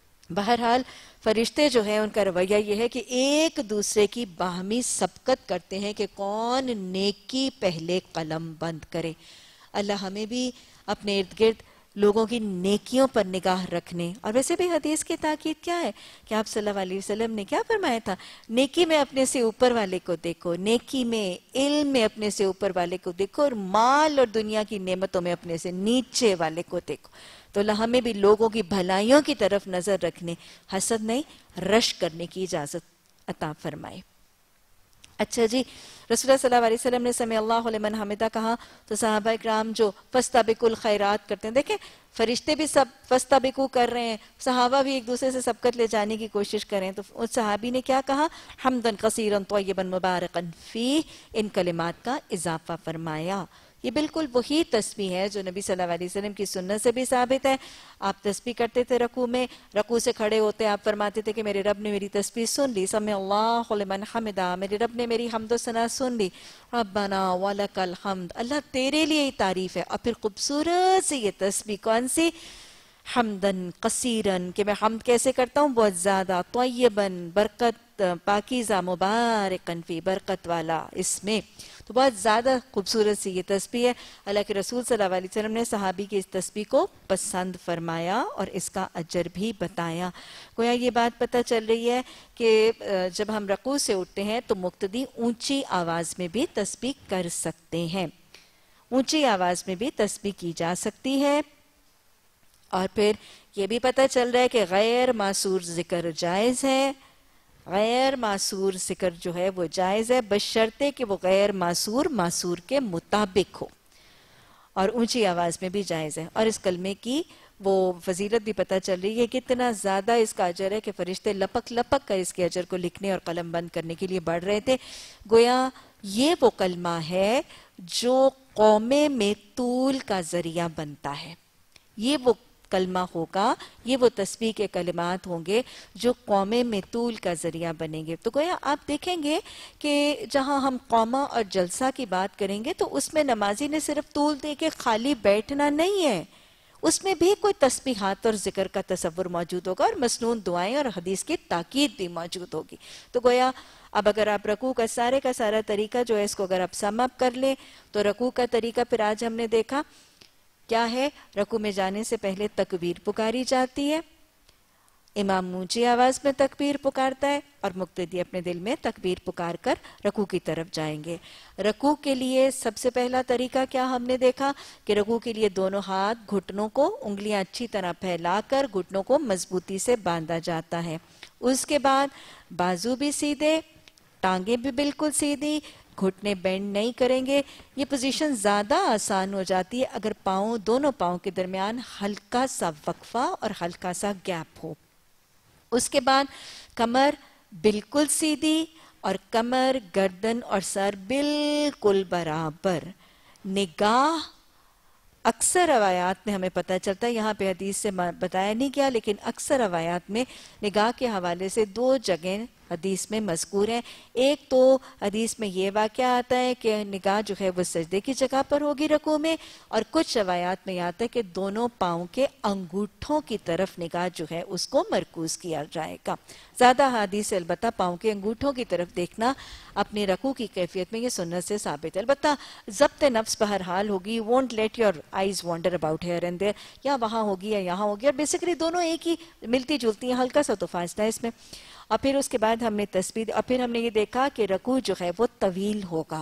बहरहाल फरिश्ते जो है उनका रवैया ये है कि एक दूसरे की बाहमी सबकत करते हैं कि कौन नेकी पहले कलम बंद करे। अल्लाह हमें भी अपने इर्द गिर्द लोगों की नेकियों पर निगाह रखने। और वैसे भी हदीस की ताकीद क्या है कि आप सल्लल्लाहु अलैहि वसल्लम ने क्या फरमाया था? नेकी में अपने से ऊपर वाले को देखो, नेकी में इल्म में अपने से ऊपर वाले को देखो, और माल और दुनिया की नेमतों में अपने से नीचे वाले को देखो। तो अल्लाह हमें भी लोगों की भलाइयों की तरफ नजर रखने, हसद नहीं रश करने की इजाजत अता फरमाए। اچھا جی، رسول اللہ صلی اللہ علیہ وسلم نے سمع اللہ لمن حمدہ کہا تو صحابہ کرام جو فاستبقوا الخیرات کرتے ہیں، دیکھیں فرشتے بھی سب فاستبقوا کر رہے ہیں، صحابہ بھی ایک دوسرے سے سبقت لے جانے کی کوشش کریں، تو اس صحابی نے کیا کہا؟ حمدن کثیرا طیبا مبارکا فیہ، ان کلمات کا اضافہ فرمایا۔ یہ بالکل وہی تسبیح ہے جو نبی صلی اللہ علیہ وسلم کی سنت سے بھی ثابت ہے۔ آپ تسبیح کرتے تھے رکوع میں، رکوع سے کھڑے ہوتے آپ فرماتے تھے کہ میرے رب نے میری تسبیح سن لی، سمع اللہ لمن حمدہ، میرے رب نے میری حمد و ثنا سن لی، ربنا ولک الحمد، اللہ تیرے لیے ہی تعریف ہے۔ اور پھر خوبصورت سے یہ تسبیح کون سی؟ حمدن کثیرن، کہ میں حمد کیسے کرتا ہوں؟ بہت زیادہ، طیبن، برکت، پاکیزہ، مبارکن فی، برکت والا اس میں، تو بہت زیادہ خوبصورت سی یہ تسبیح ہے۔ اللہ کے رسول صلی اللہ علیہ وسلم نے صحابی کی اس تسبیح کو پسند فرمایا اور اس کا اجر بھی بتایا۔ گویا یہ بات پتہ چل رہی ہے کہ جب ہم رکوع سے اٹھتے ہیں تو مقتدی اونچی آواز میں بھی تسبیح کر سکتے ہیں، اونچی آواز میں بھی تسبیح کی جا سکتی ہے۔ اور پھر یہ بھی پتہ چل رہا ہے کہ غیر معصور ذکر جائز ہے، غیر معصور ذکر جو ہے وہ جائز ہے، بشرطے کہ وہ غیر معصور کے مطابق ہو، اور اونچی آواز میں بھی جائز ہے۔ اور اس کلمے کی وہ فضیلت بھی پتہ چل رہی ہے کہ اتنا زیادہ اس کا اجر ہے کہ فرشتے لپک لپک کر اس کے اجر کو لکھنے اور قلم بند کرنے کے لیے بڑھ رہے تھے۔ گویا یہ وہ کلمہ ہے جو قومے میں طول کا ذریعہ بنتا ہے، یہ وہ کلمہ ہوگا، یہ وہ تسبیح کے کلمات ہوں گے جو قومے میں طول کا ذریعہ بنیں گے۔ تو گویا آپ دیکھیں گے کہ جہاں ہم قومہ اور جلسہ کی بات کریں گے تو اس میں نمازی نے صرف طول دے کے خالی بیٹھنا نہیں ہے، اس میں بھی کوئی تسبیحات اور ذکر کا تصور موجود ہوگا، اور مسنون دعائیں اور حدیث کی تاکید بھی موجود ہوگی۔ تو گویا اب اگر آپ رکوع کا سارا طریقہ جو ہے اس کو اگر آپ سم اپ کر لیں تو رکوع کا طریقہ پھر آج ہم نے دیکھا کیا ہے۔ رکوع میں جانے سے پہلے تکبیر پکاری جاتی ہے، امام اونچی آواز میں تکبیر پکارتا ہے اور مقتدی اپنے دل میں تکبیر پکار کر رکوع کی طرف جائیں گے۔ رکوع کے لیے سب سے پہلا طریقہ کیا ہم نے دیکھا کہ رکوع کے لیے دونوں ہاتھ گھٹنوں کو، انگلیاں اچھی طرح پھیلا کر گھٹنوں کو مضبوطی سے باندھا جاتا ہے۔ اس کے بعد بازو بھی سیدھے، ٹانگیں بھی بالکل سیدھی، گھٹنے بینڈ نہیں کریں گے۔ یہ پوزیشن زیادہ آسان ہو جاتی ہے اگر دونوں پاؤں کے درمیان ہلکا سا وقفہ اور ہلکا سا گیپ ہو۔ اس کے بعد کمر بالکل سیدھی، اور کمر، گردن اور سر بالکل برابر، نگاہ اکثر روایات میں ہمیں پتہ چلتا ہے، یہاں پہ حدیث سے بتایا نہیں گیا لیکن اکثر روایات میں نگاہ کے حوالے سے دو جگہیں حدیث میں مذکور ہیں۔ ایک تو حدیث میں یہ واقعہ آتا ہے کہ نگاہ جو ہے وہ سجدے کی جگہ پر ہوگی رکوع میں، اور کچھ روایات میں آتا ہے کہ دونوں پاؤں کے انگوٹھوں کی طرف نگاہ جو ہے اس کو مرکوز کیا جائے گا۔ زیادہ حدیث سے البتہ پاؤں کے انگوٹھوں کی طرف دیکھنا اپنی رکوع کی کیفیت میں یہ سنت سے ثابت ہے۔ البتہ ضبط نفس بہرحال ہوگی، won't let your eyes wander about here and there، یا وہاں ہوگی یا یہاں ہوگی، اور بیسیکلی دونوں ایک ہی ملتی جلتی ہیں، ہلکا سا تو فاصلہ ہے اس میں۔ اور پھر اس کے بعد ہم نے تسبیح، اور پھر ہم نے یہ دیکھا کہ رکوع جو ہے وہ طویل ہوگا،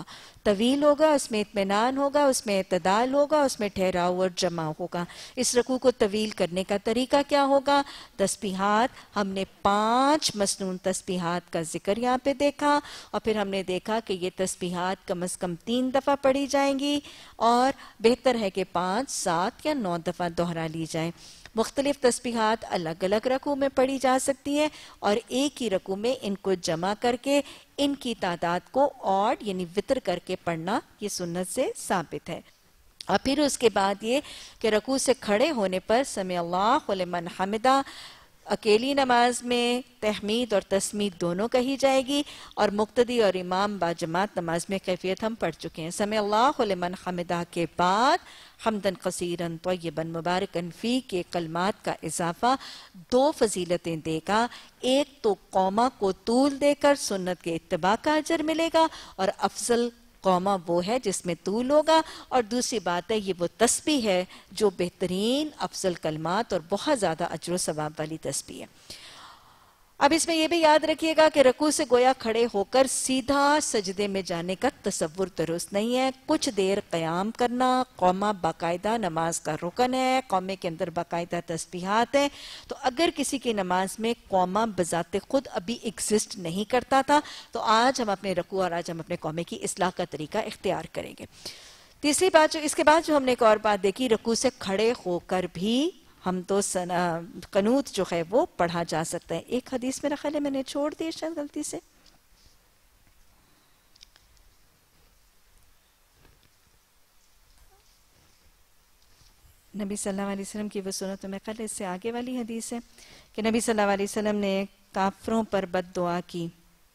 اس میں اطمینان ہوگا، اس میں اعتدال ہوگا، اس میں ٹھہراؤ اور جمع ہوگا۔ اس رکوع کو طویل کرنے کا طریقہ کیا ہوگا؟ تسبیحات، ہم نے 5 مسنون تسبیحات کا ذکر یہاں پہ دیکھا، اور پھر ہم نے دیکھا کہ یہ تسبیحات کم از کم 3 دفعہ پڑھی جائیں گی، اور بہتر ہے کہ 5، 7 یا 9 دفعہ دہرا لی جائیں۔ مختلف تسبیحات الگ الگ رکوع میں پڑھی جا سکتی ہیں، اور ایک ہی رکوع میں ان کو جمع کر کے ان کی تعداد کو آڈ یعنی وتر کر کے پڑھنا یہ سنت سے ثابت ہے۔ اور پھر اس کے بعد یہ کہ رکوع سے کھڑے ہونے پر سمع اللہ لمن حمدہ، اکیلی نماز میں تحمید اور تسمید دونوں کہی جائے گی، اور مقتدی اور امام باجماعت نماز میں کیفیت ہم پڑھ چکے ہیں۔ سمع اللہ لمن حمدہ کے بعد حمدن کثیرن طیبا مبارکن فی کے کلمات کا اضافہ 2 فضیلتیں دے گا۔ ایک تو قومہ کو طول دے کر سنت کے اتباع کا اجر ملے گا، اور افضل قومہ وہ ہے جس میں طول ہوگا، اور دوسری بات ہے یہ وہ تسبیح ہے جو بہترین افضل کلمات اور بہت زیادہ اجر و ثواب والی تسبیح ہے۔ اب اس میں یہ بھی یاد رکھیے گا کہ رکوع سے گویا کھڑے ہو کر سیدھا سجدے میں جانے کا تصور درست نہیں ہے. کچھ دیر قیام کرنا. قومہ باقاعدہ نماز کا رکن ہے. قومے کے اندر باقاعدہ تسبیحات ہیں. تو اگر کسی کی نماز میں قومہ بذات خود ابھی ایگزسٹ نہیں کرتا تھا تو آج ہم اپنے رکوع اور آج ہم اپنے قومے کی اصلاح کا طریقہ اختیار کریں گے. تیسری بات اس کے بعد جو ہم نے ایک اور بات دیکھی، رکوع سے کھڑے ہو کر بھی ہم تو قنوت جو ہے وہ پڑھا جا سکتا ہے. ایک حدیث میرا خیال ہے میں نے چھوڑ دی شاید غلطی سے. نبی صلی اللہ علیہ وسلم کی وہ سنت میں خیال ہے اس سے آگے والی حدیث ہے کہ نبی صلی اللہ علیہ وسلم نے کافروں پر بد دعا کی.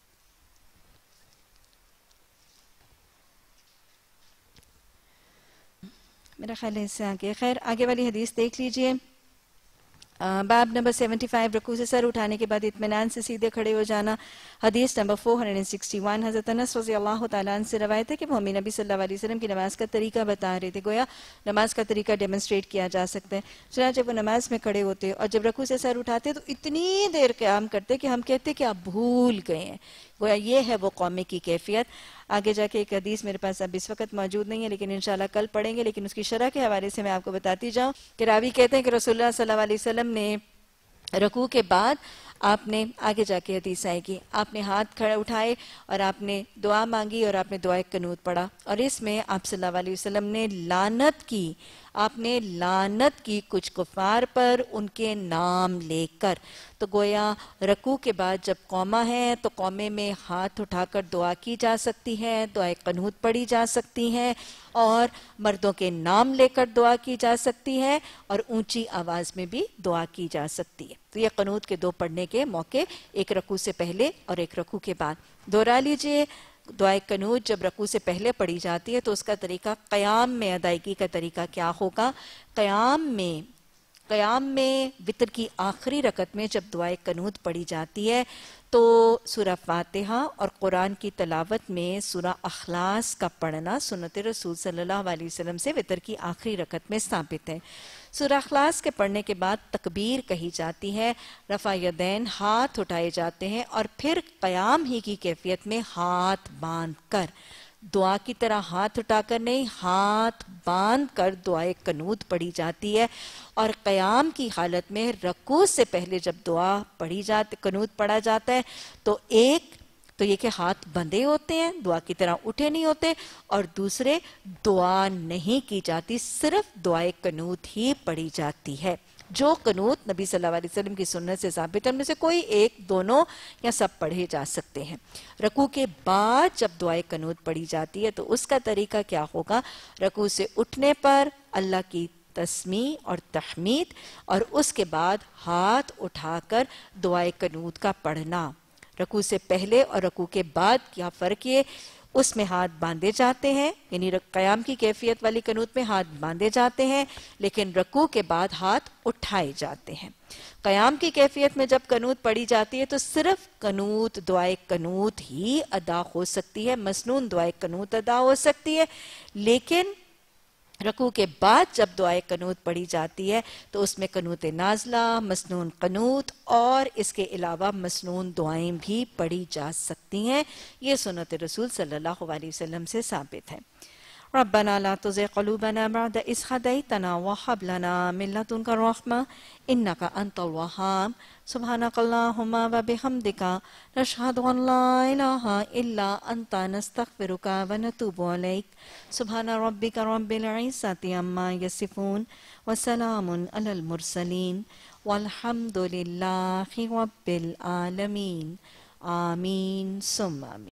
میرا خیال ہے اس سے آگے، خیر آگے والی حدیث دیکھ لیجئے. باب نمبر 75، رکوع سے سر اٹھانے کے بعد اطمینان سے سیدھے کھڑے ہو جانا. حدیث نمبر 461، حضرت انس رضی اللہ تعالیٰ عنہ سے روایت ہے کہ وہ ہمیں نبی صلی اللہ علیہ وسلم کی نماز کا طریقہ بتا رہے تھے. گویا نماز کا طریقہ ڈیمنسٹریٹ کیا جا سکتا ہے. چنانچہ وہ نماز میں کھڑے ہوتے اور جب رکوع سے سر اٹھاتے تو اتنی دیر قیام کرتے کہ ہم کہتے کہ آپ بھول گئے ہیں. گویا یہ ہے وہ قومے کی کیفیت. آگے جا کے ایک حدیث میرے پاس اب اس وقت موجود نہیں ہے لیکن انشاءاللہ کل پڑھیں گے، لیکن اس کی شرح کے حوالے سے میں آپ کو بتاتی جاؤں کہ راوی کہتے ہیں کہ رسول اللہ صلی اللہ علیہ وسلم نے رکوع کے بعد آپ نے، آگے جا کے حدیث آئے گی، آپ نے ہاتھ کھڑے اٹھائے اور آپ نے دعا مانگی اور آپ نے دعائے قنوت پڑھا. اور اس میں آپ صلی اللہ علیہ وسلم نے لعنت کی، آپ نے لعنت کی کچھ کفار پر ان کے نام لے کر. تو گویا رکوع کے بعد جب قومہ ہے تو قومے میں ہاتھ اٹھا کر دعا کی جا سکتی ہے، دعائے قنوت پڑھی جا سکتی ہیں اور مردوں کے نام لے کر دعا کی جا سکتی ہے اور اونچی آواز میں بھی دعا کی جا سکتی ہے. تو یہ قنوت کے دو پڑھنے کے موقع، ایک رکوع سے پہلے اور ایک رکوع کے بعد. دہرا لیجئے، دعائے قنوت جب رکوع سے پہلے پڑھی جاتی ہے تو اس کا طریقہ قیام میں ادائیگی کا طریقہ کیا ہوگا. قیام میں وتر کی آخری رکعت میں جب دعائے قنوت پڑھی جاتی ہے تو سورہ فاتحہ اور قرآن کی تلاوت میں سورہ اخلاص کا پڑھنا سنت رسول صلی اللہ علیہ وسلم سے وتر کی آخری رکعت میں ثابت ہے. سورہ اخلاص کے پڑھنے کے بعد تکبیر کہی جاتی ہے، رفع یدین ہاتھ اٹھائے جاتے ہیں اور پھر قیام ہی کی کیفیت میں ہاتھ باندھ کر، دعا کی طرح ہاتھ اٹھا کر نہیں، ہاتھ باندھ کر دعائے قنوت پڑھی جاتی ہے. اور قیام کی حالت میں رکوع سے پہلے جب دعا پڑھی جاتی، قنوت پڑھا جاتا ہے تو ایک تو یہ کہ ہاتھ بندھے ہوتے ہیں، دعا کی طرح اٹھے نہیں ہوتے، اور دوسرے دعا نہیں کی جاتی، صرف دعائے قنوت ہی پڑھی جاتی ہے. جو قنوت نبی صلی اللہ علیہ وسلم کی سنت سے ثابت ہے ان میں سے کوئی ایک، دونوں یا سب پڑھے جا سکتے ہیں. رکوع کے بعد جب دعائے قنوت پڑھی جاتی ہے تو اس کا طریقہ کیا ہوگا. رکوع سے اٹھنے پر اللہ کی تسمیع اور تحمید اور اس کے بعد ہاتھ اٹھا کر دعائے قنوت کا پڑھنا. رکوع سے پہلے اور رکوع کے بعد کیا فرق ہے، اس میں ہاتھ باندھے جاتے ہیں، یعنی قیام کی کیفیت والی قنوت میں ہاتھ باندھے جاتے ہیں لیکن رکوع کے بعد ہاتھ اٹھائے جاتے ہیں. قیام کی کیفیت میں جب قنوت پڑھی جاتی ہے تو صرف قنوت، دعائے قنوت ہی ادا ہو سکتی ہے، مسنون دعائے قنوت ادا ہو سکتی ہے. لیکن رکوع کے بعد جب دعائے قنوت پڑھی جاتی ہے تو اس میں قنوت نازلہ، مسنون قنوت اور اس کے علاوہ مسنون دعائیں بھی پڑھی جا سکتی ہیں. یہ سنت رسول صلی اللہ علیہ وسلم سے ثابت ہے. ربنا لا تزغ قلوبنا بعد إذ هديتنا وهب لنا من لدنك رحمة إنك أنت الوهاب. سبحانك اللهم وبحمدك نشهد أن لا إله إلا أنت نستغفرك ونتوب إليك. سبحان ربك رب العزة عما يصفون وسلام على المرسلين والحمد لله رب العالمين. آمين ثم آمين.